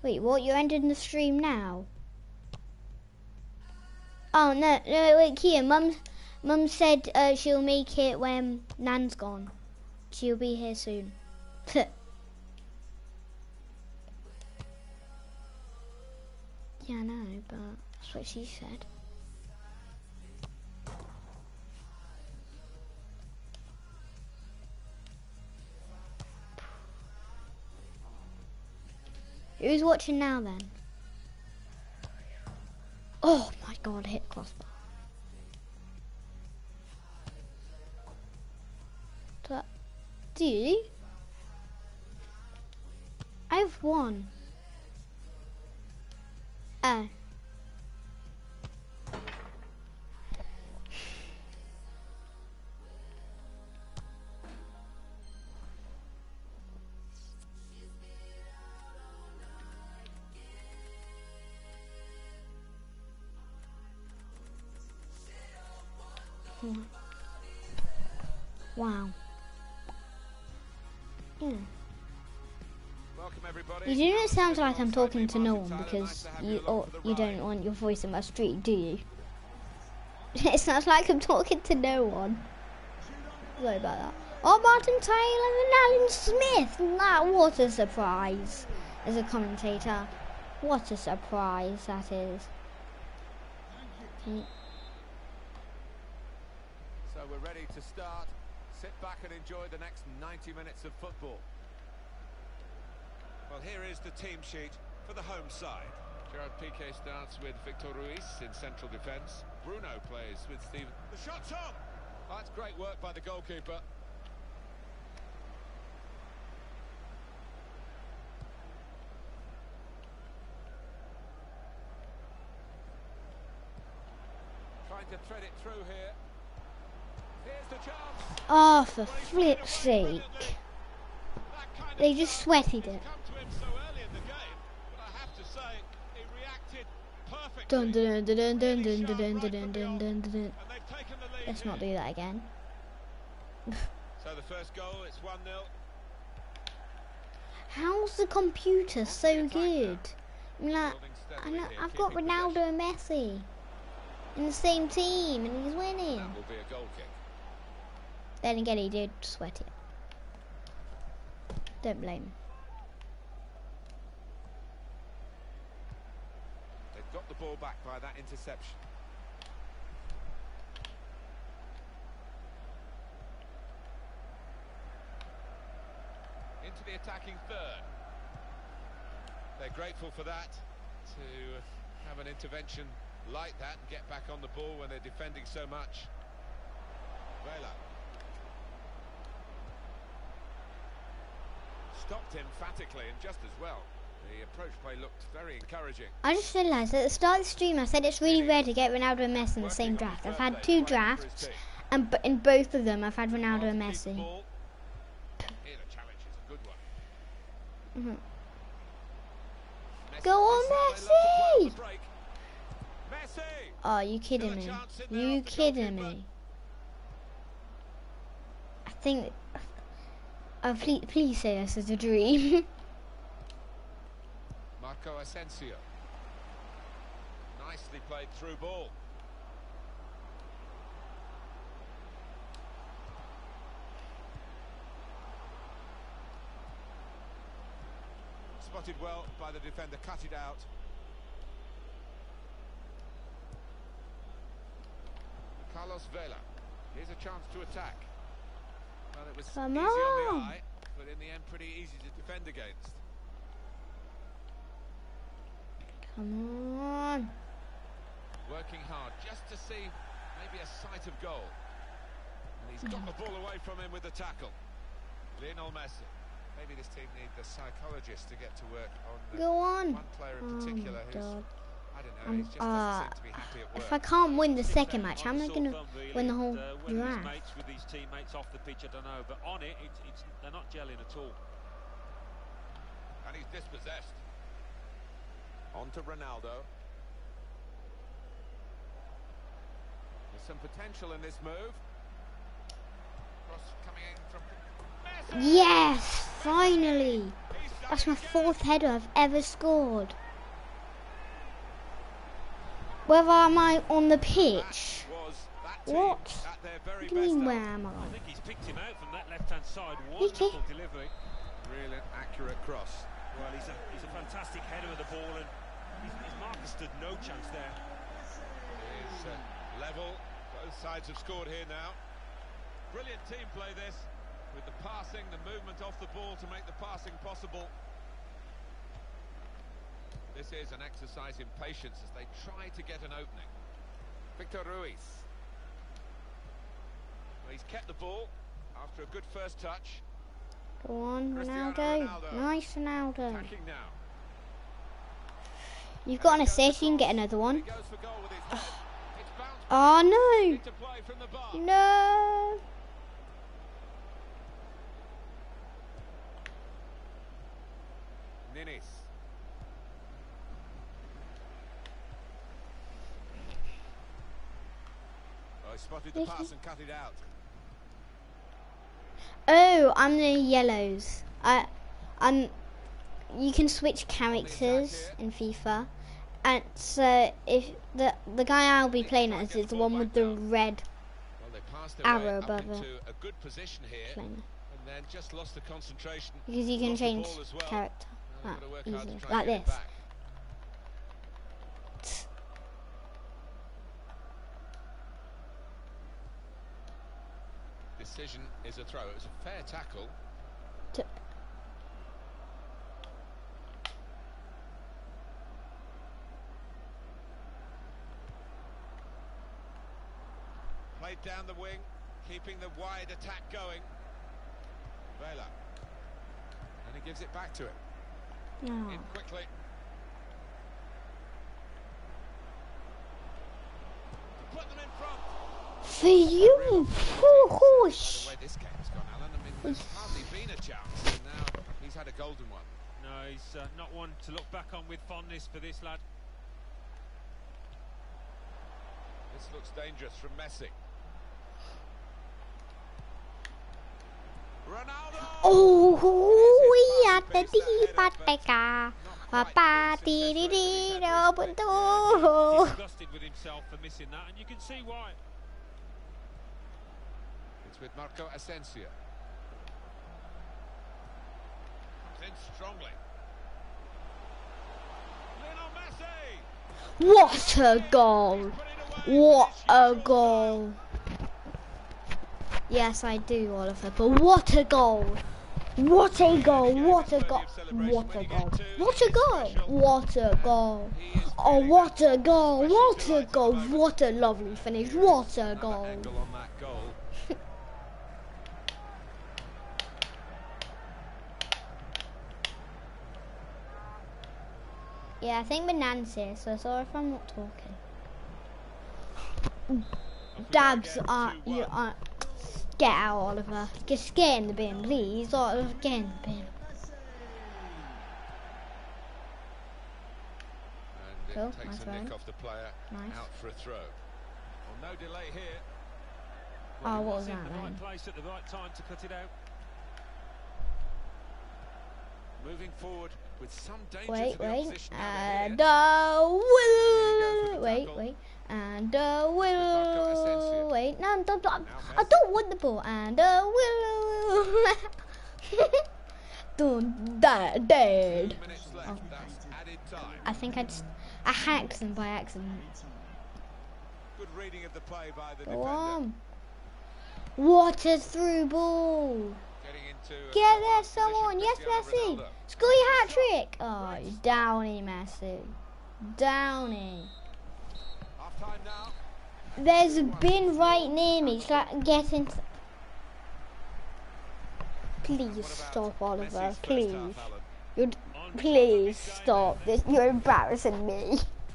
Wait, what? You're ending the stream now? Oh no, no, wait, Kia. Mum, Mum said uh, she'll make it when Nan's gone. She'll be here soon. Yeah, I know, but that's what she said. Who's watching now then? Oh my god, hit crossbar. That, do you? I've won. Oh. Wow. Yeah. Welcome everybody. You do not sound like I'm talking to no one because you or you don't want your voice in my street, do you? It sounds like I'm talking to no one. Sorry about that. Oh, Martin Taylor and Alan Smith. That what a surprise as a commentator. What a surprise that is. Okay. So we're ready to start. Sit back and enjoy the next ninety minutes of football. Well, here is the team sheet for the home side. Gerard Piqué starts with Victor Ruiz in central defence. Bruno plays with Steven. The shot's on! Oh, that's great work by the goalkeeper. Trying to thread it through here. Here's the chance. Oh, for flip's sake. They just sweated it. Dun dun dun dun dun dun dun dun dun dun dun dun. Let's not do that again. So the first goal, it's one nil. How's the computer so good? I mean, like, I know, I've got Ronaldo and Messi in the same team, and he's winning. That will be a goal kick. Then again, he did sweat it. Don't blame him. They've got the ball back by that interception. Into the attacking third. They're grateful for that, to have an intervention like that and get back on the ball when they're defending so much. Vela. Stopped emphatically and just as well. The approach play looked very encouraging. I just realised at the start of the stream I said it's really rare to get Ronaldo and Messi in the same draft. I've had two drafts, and b in both of them I've had Ronaldo and Messi. Here the challenge is a good one. Mm-hmm. Go on, Messi! Messi! Oh, you kidding me? You kidding me? I think. Oh, please, please say this is a dream. Marco Asensio. Nicely played through ball. Spotted well by the defender, cut it out. Carlos Vela. Here's a chance to attack. Well, it was Come easy on on. the eye, but in the end pretty easy to defend against. Come on. Working hard just to see maybe a sight of goal. And he's got the ball away from him with the tackle. Lionel Messi. Maybe this team need the psychologist to get to work on the Go on. one player in Oh particular my who's, God. I don't know, Um, he just uh, doesn't seem to be happy at work. If I can't win the second match, how am I On going sore to thumb, really, win the whole and, uh, when he's draft? mates with his teammates off the pitch, I don't know, but on it, it's, it's, they're not gelling at all. And he's dispossessed. On to Ronaldo. There's some potential in this move. Cross coming in from Messi. Yes, finally. That's my fourth header I've ever scored. Where am I on the pitch? What? What do you mean, where am I? I think he's picked him out from that left-hand side. Wonderful Okay. delivery. Brilliant, accurate cross. Well, he's a, he's a fantastic header of the ball, and his, his marker stood no chance there. It's uh, level. Both sides have scored here now. Brilliant team play this, with the passing, the movement off the ball to make the passing possible. This is an exercise in patience as they try to get an opening. Victor Ruiz. Well, he's kept the ball after a good first touch. Go on, Cristiano Ronaldo. Ronaldo. Nice, Ronaldo. Attacking now. You've got an assist, you can get another He one. goes for goal with his head. It's bounced Oh no! into play from the bar. No! Ninis. Oh, he spotted the Yes, pass he- and cut it out. Oh, I'm the yellows. I, I'm. You can switch characters in FIFA, and so if the the guy I'll be playing as is the one with the red Well, they passed their arrow way up above into it. a good position here, Player. and then just lost the concentration. Because you can Lost the change ball as well. character Well, ah, they've got to work hard to easily, try like and get it this. back. Decision is a throw. It was a fair tackle. T- Played down the wing, keeping the wide attack going. Vela. And he gives it back to him. No. In quickly. To put them in front. For you, poor By horse. the way this game's gone, Alan. I mean, there's hardly been a chance, and now he's had a golden one. No, he's uh, not one to look back on with fondness for this lad. This looks dangerous from Messi. Ronaldo! Oh, yeah, the deep pateka. Papa, dee dee dee, open door. Disgusted with himself for missing that, and you can see why. It's with Marco Asensio. Comes in strongly. Lionel Messi! What a goal! Put it away. What a goal! Yes, I do, Oliver, but what a goal! What a goal! What a goal! What a goal! What a goal! What a goal! Oh, what a goal! What a goal! What a lovely finish! What a goal! Angle on that goal. Yeah, I think Banana's here, so sorry if I'm not talking. Dabs, uh, you uh, get out, Oliver. Just get in the bin, please. Oliver, get in the bin. And it Cool, takes nice a nick run. off the player Nice. out for a throw. Well, no delay here. Well, Oh, he what was in that the then? right place at the right time to cut it out. Moving forward with some danger Wait, to the wait, opposition. now and they're here. uh, Here will he goes with the wait, tackle. wait, and uh, Marco will Asensio. wait. No, don't, don't, Now I Messi. don't want the ball. And uh, will don't that dead. Two minutes left. Oh. That's added time. I think I just I hacked them by accident. Good reading of the play by the Go defender. on. What a through ball. Getting into a Get there, position, someone. Yes, Cristiano Messi. Ronaldo. Score your hat trick. Oh, you downy, Messi. Downy. Half time now. There's a bin right near me. So I can get into. Please What about stop, Oliver. Messi's first Please. half, Alan? You're. On top of Please his game stop there. this. You're embarrassing me.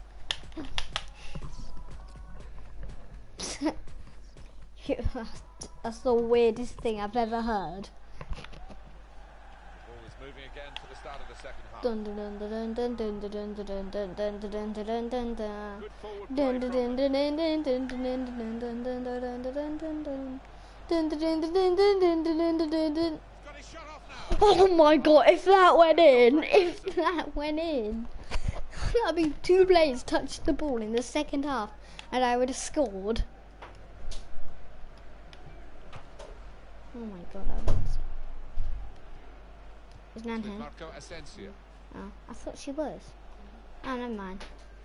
You- That's the weirdest thing I've ever heard. The ball is moving again for the start of the second half. Dun dun dun dun dun dun dun dun dun dun dun dun dun dun dun dun. Good forward play Dun from dun dun them. dun dun dun dun dun dun dun dun dun dun dun dun dun. Dun dun dun dun dun dun dun dun dun dun dun. Got his shot off now. Oh my god, if that went in, if that went in, that'd be two players touched the ball in the second half and I would have scored. Oh my god, I would. Is Nan With here? Marco Asensio. Oh, I thought she was. Oh, never mind.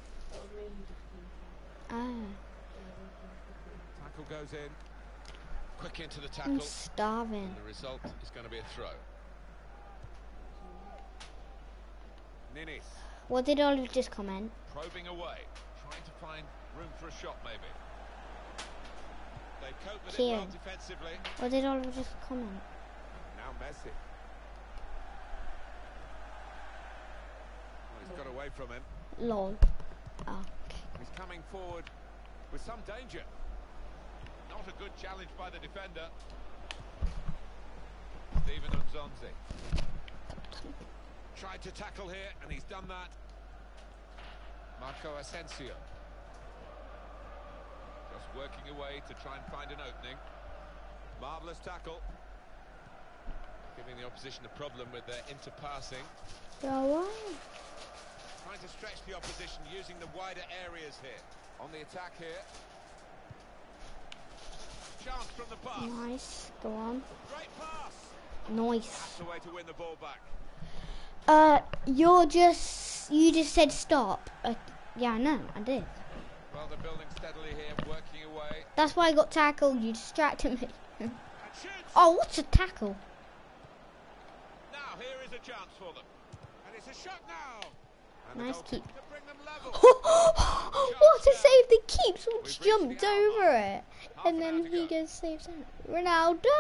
Ah, Tackle goes in. Quick into the I'm tackle. starving. And the result is going to be a throw. Ninis What did Oliver just comment? probing away, trying to find room for a shot maybe. They cope with it well Kieran. defensively. What did Oliver just comment? Now Messi. Well, he's got away from him. Lol. Oh, okay. He's coming forward with some danger. Not a good challenge by the defender. Steven Nzonzi. Tried to tackle here, and he's done that. Marco Asensio. Just working away to try and find an opening. Marvellous tackle. Giving the opposition a problem with their interpassing. Go on. Trying to stretch the opposition using the wider areas here. On the attack here. Chance from the pass. Nice. Go on. Great pass. Nice. That's the way to win the ball back. Uh, you're just, you just said stop. Uh, yeah, I know, I did. Well, they're building steadily here, working away. That's why I got tackled, you distracted me. And shoots. Oh, what's a tackle? Now here is a chance for them. And it's a shot now. And the Nice goal keep. to bring them level. What a save the keeps, We've which reached jumped the hour over mark. it. Half And an hour then to he go. goes saves it. Ronaldo!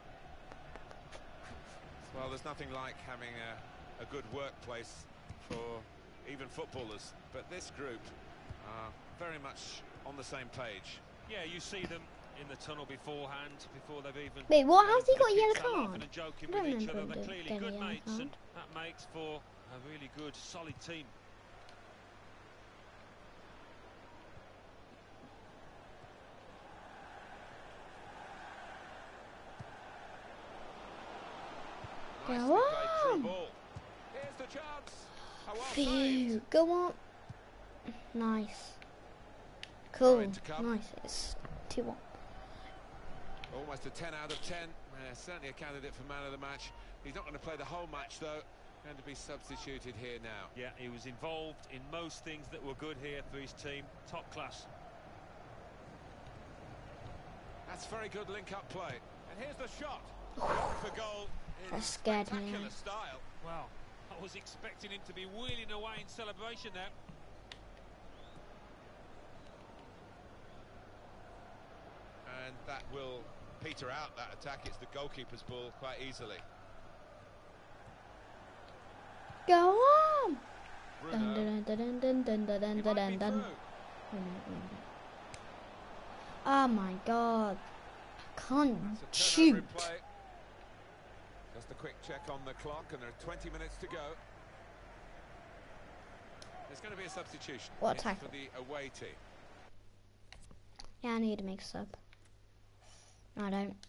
Well, there's nothing like having a, a good workplace for even footballers. But this group are very much on the same page. Yeah, you see them in the tunnel beforehand, before they've even... Wait, what? gone How's he into the got a yellow kits, they're laughing card? and joking I don't with each remember other. They're him clearly getting a good yellow mates, card. and that makes for a really good, solid team. Nicely Go played on. through ball. Here's the chance. Oh, well Phew, saved. go on. Nice. Throw Cool. in to come. Nice. It's two one. Almost a ten out of ten. Uh, certainly a candidate for man of the match. He's not going to play the whole match, though. Going to be substituted here now. Yeah, he was involved in most things that were good here for his team. Top class. That's very good link-up play. And here's the shot. For goal. in That scared me. spectacular style. Wow, I was expecting him to be wheeling away in celebration there. And that will peter out that attack. It's the goalkeeper's ball quite easily. Go on. Bruno. Dun, dun, dun, dun, dun, dun, dun, He dun, might be dun, dun. through. Wait a minute, wait a minute. Oh my god. I can't That's a turnover in shoot. play. Just a quick check on the clock, and there are twenty minutes to go. There's going to be a substitution. What It's tackle? for the away team. Yeah, I need to make a sub. No, I don't.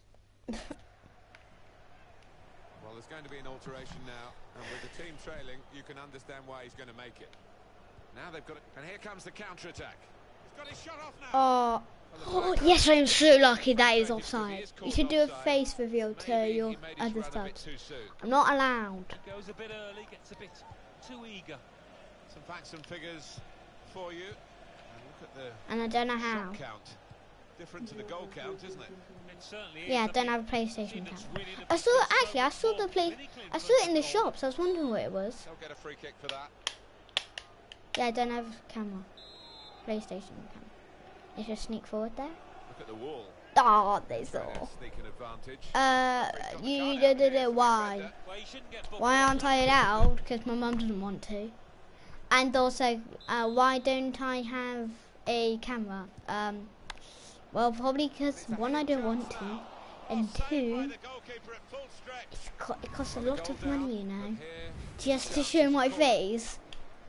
Well, there's going to be an alteration now, and with the team trailing, you can understand why he's going to make it. Now they've got it, and here comes the counter-attack. He's got his shot off now. Oh, oh yes, I'm so lucky that is offside. You should do a face reveal to Maybe your he made his other run a bit subs. too soon. I'm not allowed. Goes a bit early, gets a bit too eager. Some facts and figures for you. And look at the And I don't know how. shot count. Different to the goal count, isn't it? It certainly is. Yeah, I I don't mean, have a team PlayStation that's account. really I saw, so actually, I saw the good play, form. Many I clean saw it in the first goal. shops. I was wondering what it was. They'll get a free kick for that. Yeah, I don't have a camera. PlayStation camera. Let's just sneak forward there. Look at the wall. Oh, they Trying saw. to sneak an advantage. Uh, you did it. Why? Well, he shouldn't get booked Why out. aren't I allowed? Because my mum doesn't want to. And also, uh, why don't I have a camera? Um, well, probably because one, I don't want to, and Saved by two, the goalkeeper at full stretch. it's co it costs a Got the lot goal of down, money, you but know, here, just to chance show is my called. face.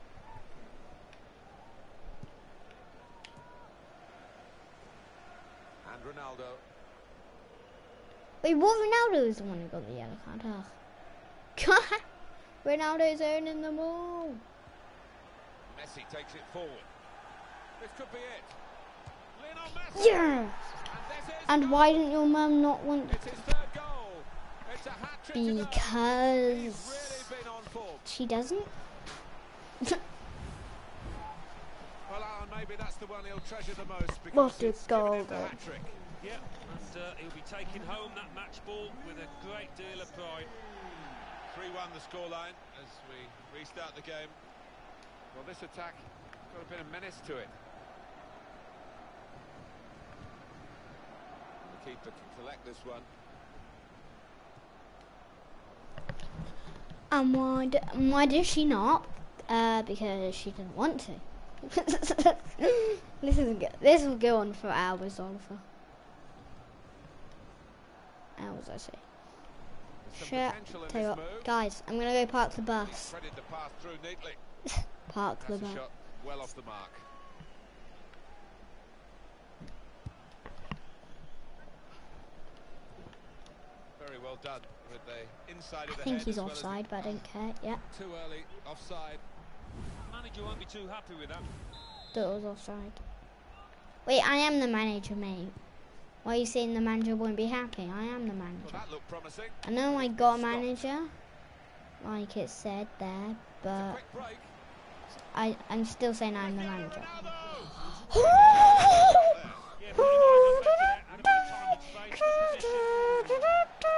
And Ronaldo. Wait, what? Ronaldo is the one who got the yellow card. Ugh. Ronaldo's owning them all. Messi takes it forward. This could be it. Lionel Messi. Yes. And this is And goal. why didn't your mum not want? It's his third goal. It's a hat-trick today. He's Because really been on form. she doesn't. Well, Alan, maybe that's the one he'll treasure the most because What a it's given goal, him the though. hat-trick. Yeah, and uh, he'll be taking home that match ball with a great deal of pride. three one the scoreline as we restart the game. Well, this attack got a bit of menace to it. The keeper can collect this one. And why? D why did she not? Uh, because she didn't want to. This is good. This will go on for hours, Oliver. Hours, I say. Some Shit. potential in Tell you this what, move. guys, I'm gonna go park the He's bus. threaded the pass through neatly. Park the That's a bus. shot well off the mark. Very well done with the inside I of the think head he's as well as offside, but I don't care. Yeah, too early offside. Manager won't be too happy with that. thought it was offside. Wait, I am the manager, mate. Why are you saying the manager won't be happy? I am the Well, manager. that looked promising. I know I got a manager, like it said there, but Quick break. I, I'm still saying I'm the manager. Yeah, but he might have done better there. Had a bit of time and space. Good position.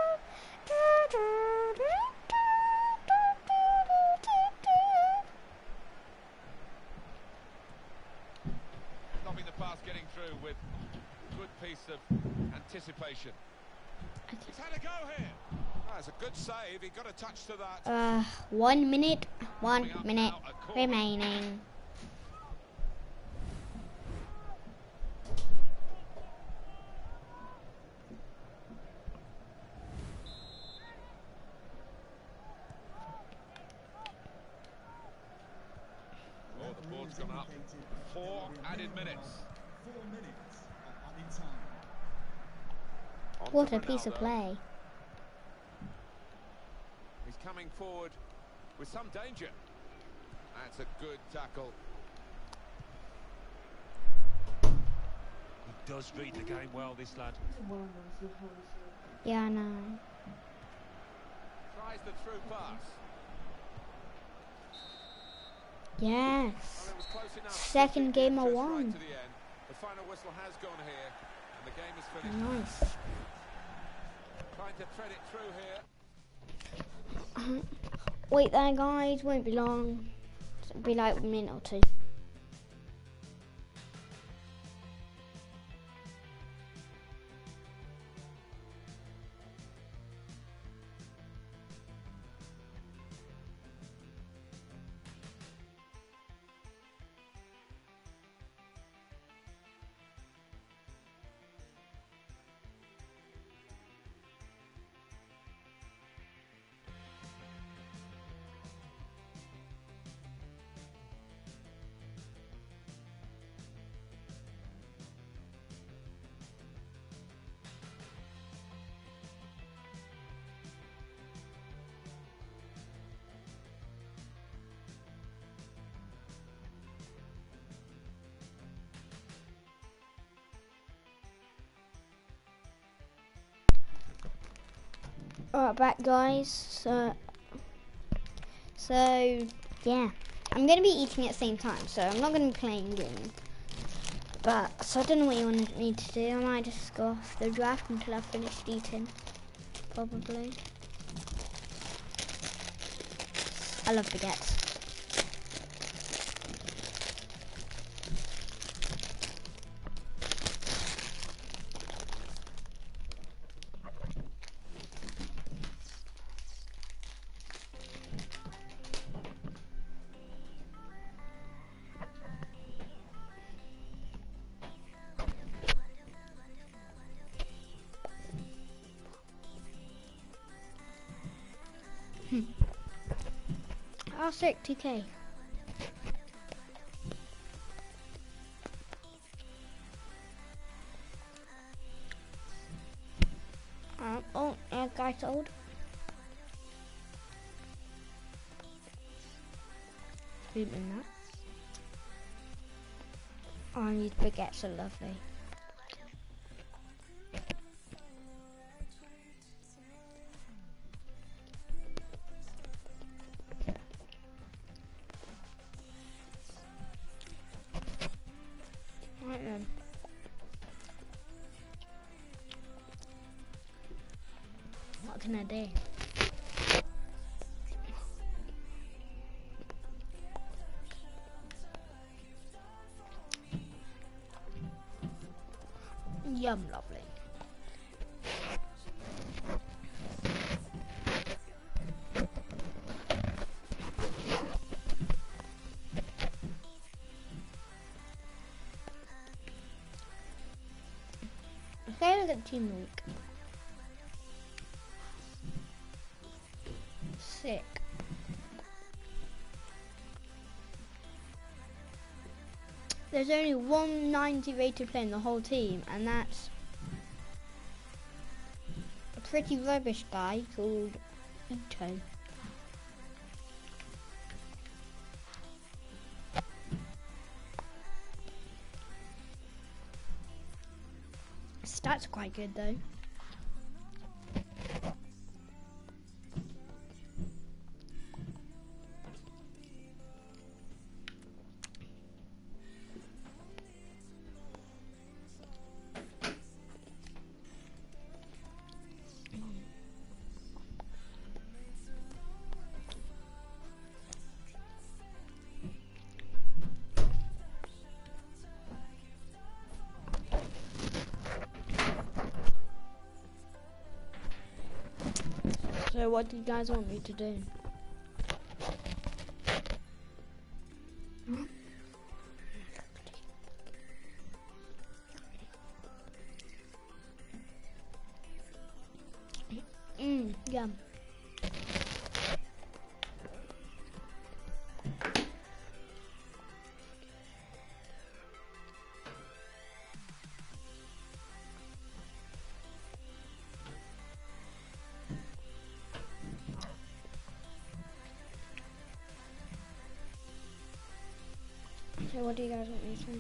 Stopping the pass getting through with good piece of anticipation. He's had a go here. That's a good save. He got a touch to that. Uh, one minute, one minute remaining. Oh, the board's gone up. Four added minutes. Four minutes of added time. On What to a piece of Ronaldo. play. He's coming forward with some danger. That's a good tackle. He does read the game well, this lad. Yeah, I know. Tries the through pass. Yes. Well, it was close enough. Second game I Just won. Right to the end. The final whistle has gone here, and the game is finished. Nice. Trying to thread it through here. Wait there, guys. Won't be long. It'll be like a minute or two. Alright, back guys. So, so yeah, I'm gonna be eating at the same time, so I'm not gonna be playing games. But so I don't know what you want me to do. I might just go off the draft until I've finished eating, probably. I love baguettes. I'll stick two K. Uh, oh, uh, guy sold. absolutely nuts. Oh, these baguettes are lovely. Right then. What can I do? Yum, lovely. Okay, look at Team Week. Sick. There's only one ninety rated player in the whole team, and that's a pretty rubbish guy called Ito. His stats are quite good though. So what do you guys want me to do? Mmm, yum. So what do you guys want me to do?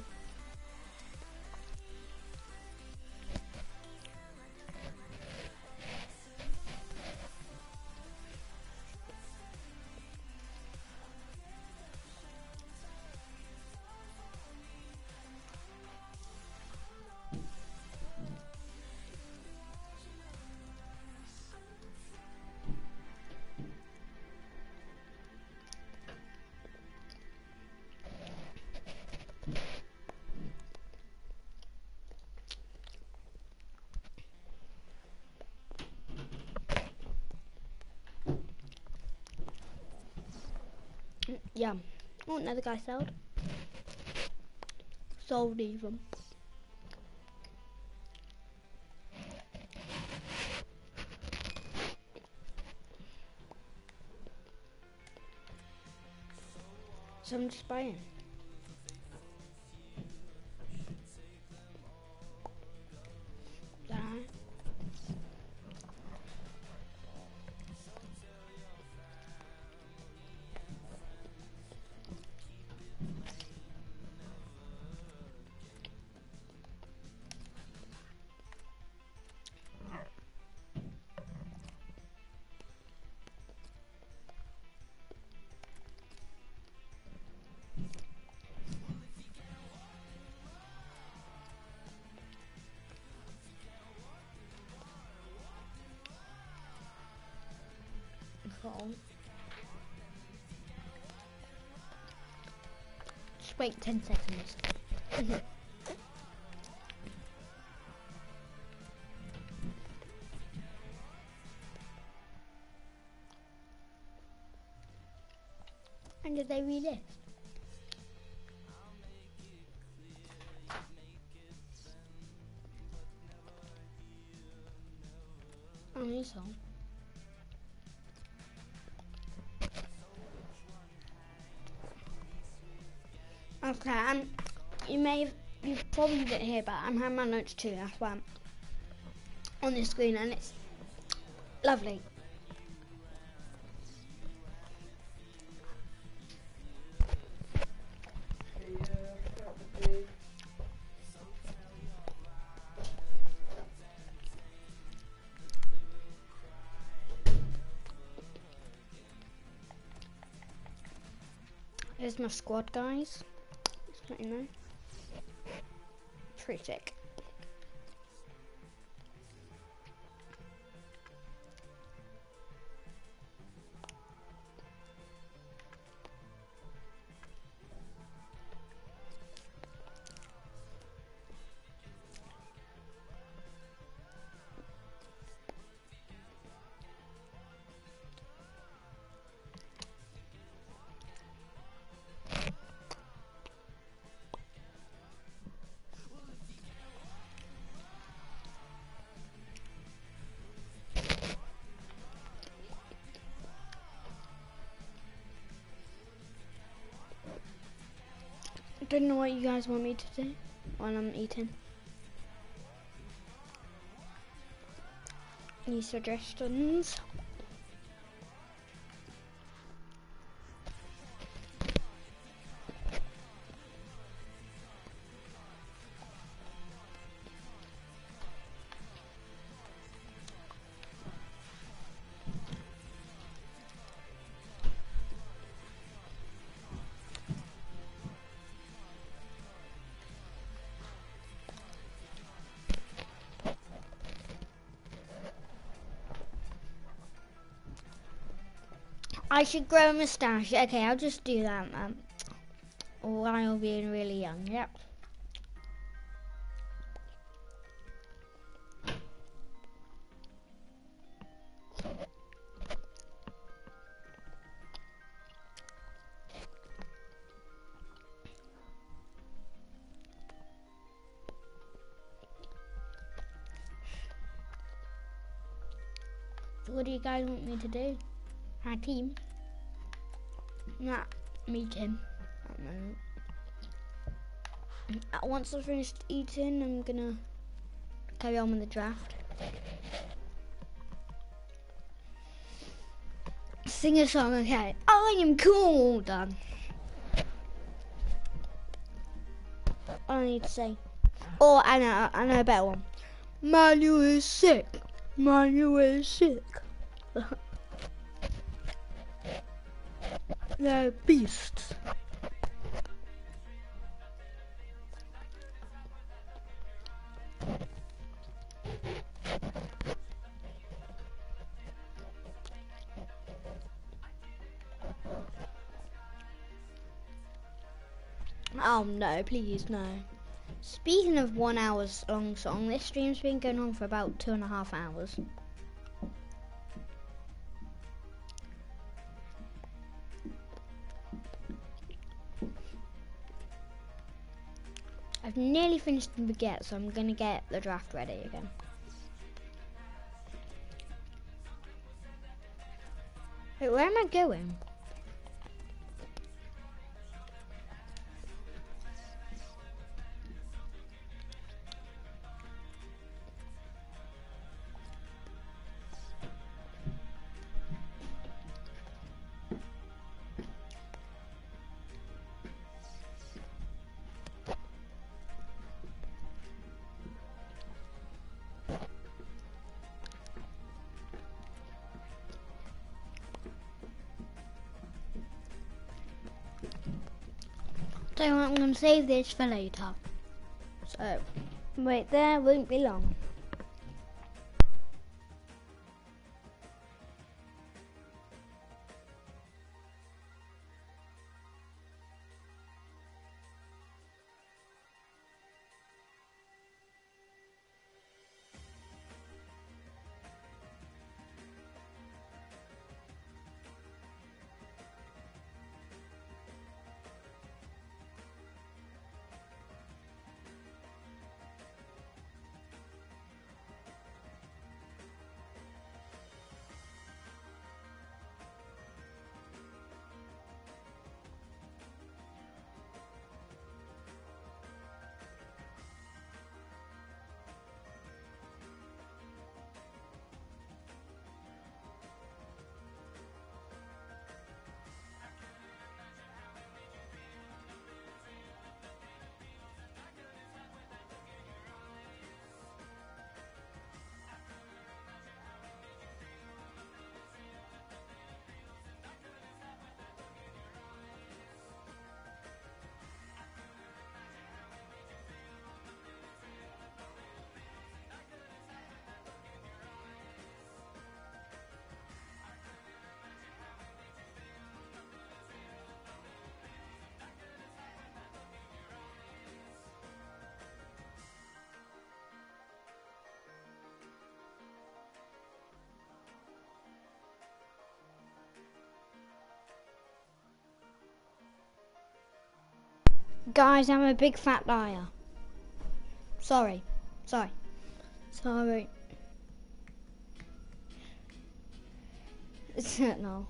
Yum. Oh, another guy sold. Sold even. So I'm just buying. That. Cool. Just wait ten seconds. And did they relist? I don't think so. Okay, um, you may have, you probably didn't hear, but I'm having my lunch too, that's why I'm on the screen, and it's lovely. Here's my squad, guys. Just let you know. Pretty sick. I don't know what you guys want me to do while I'm eating. Any suggestions? I should grow a moustache. Okay, I'll just do that, man. While being really young, yep. What do you guys want me to do? Our team? Nah, meet him. I don't know. Once I've finished eating, I'm gonna carry on with the draft. Sing a song, okay? I am cool, done. I need to say. Oh, I know, I know a better one. Manu is sick. Manu is sick. They're beasts. Oh no, please no. Speaking of one hour's long song, this stream's been going on for about two and a half hours. I've nearly finished the baguette, so I'm gonna get the draft ready again. Wait, where am I going? So I'm going to save this for later. So, wait there, won't be long. Guys, I'm a big fat liar. Sorry. Sorry. Sorry. No.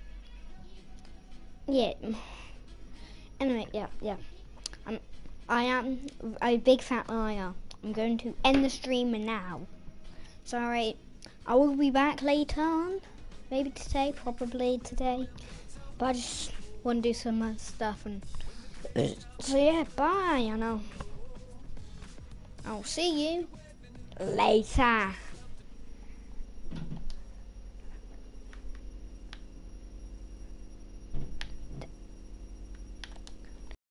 Yeah. Anyway, yeah, yeah. I'm, I am a big fat liar. I'm going to end the stream now. Sorry. I will be back later on. Maybe today, probably today. But I just want to do some other stuff. And so yeah, bye. And I'll, I'll see you later.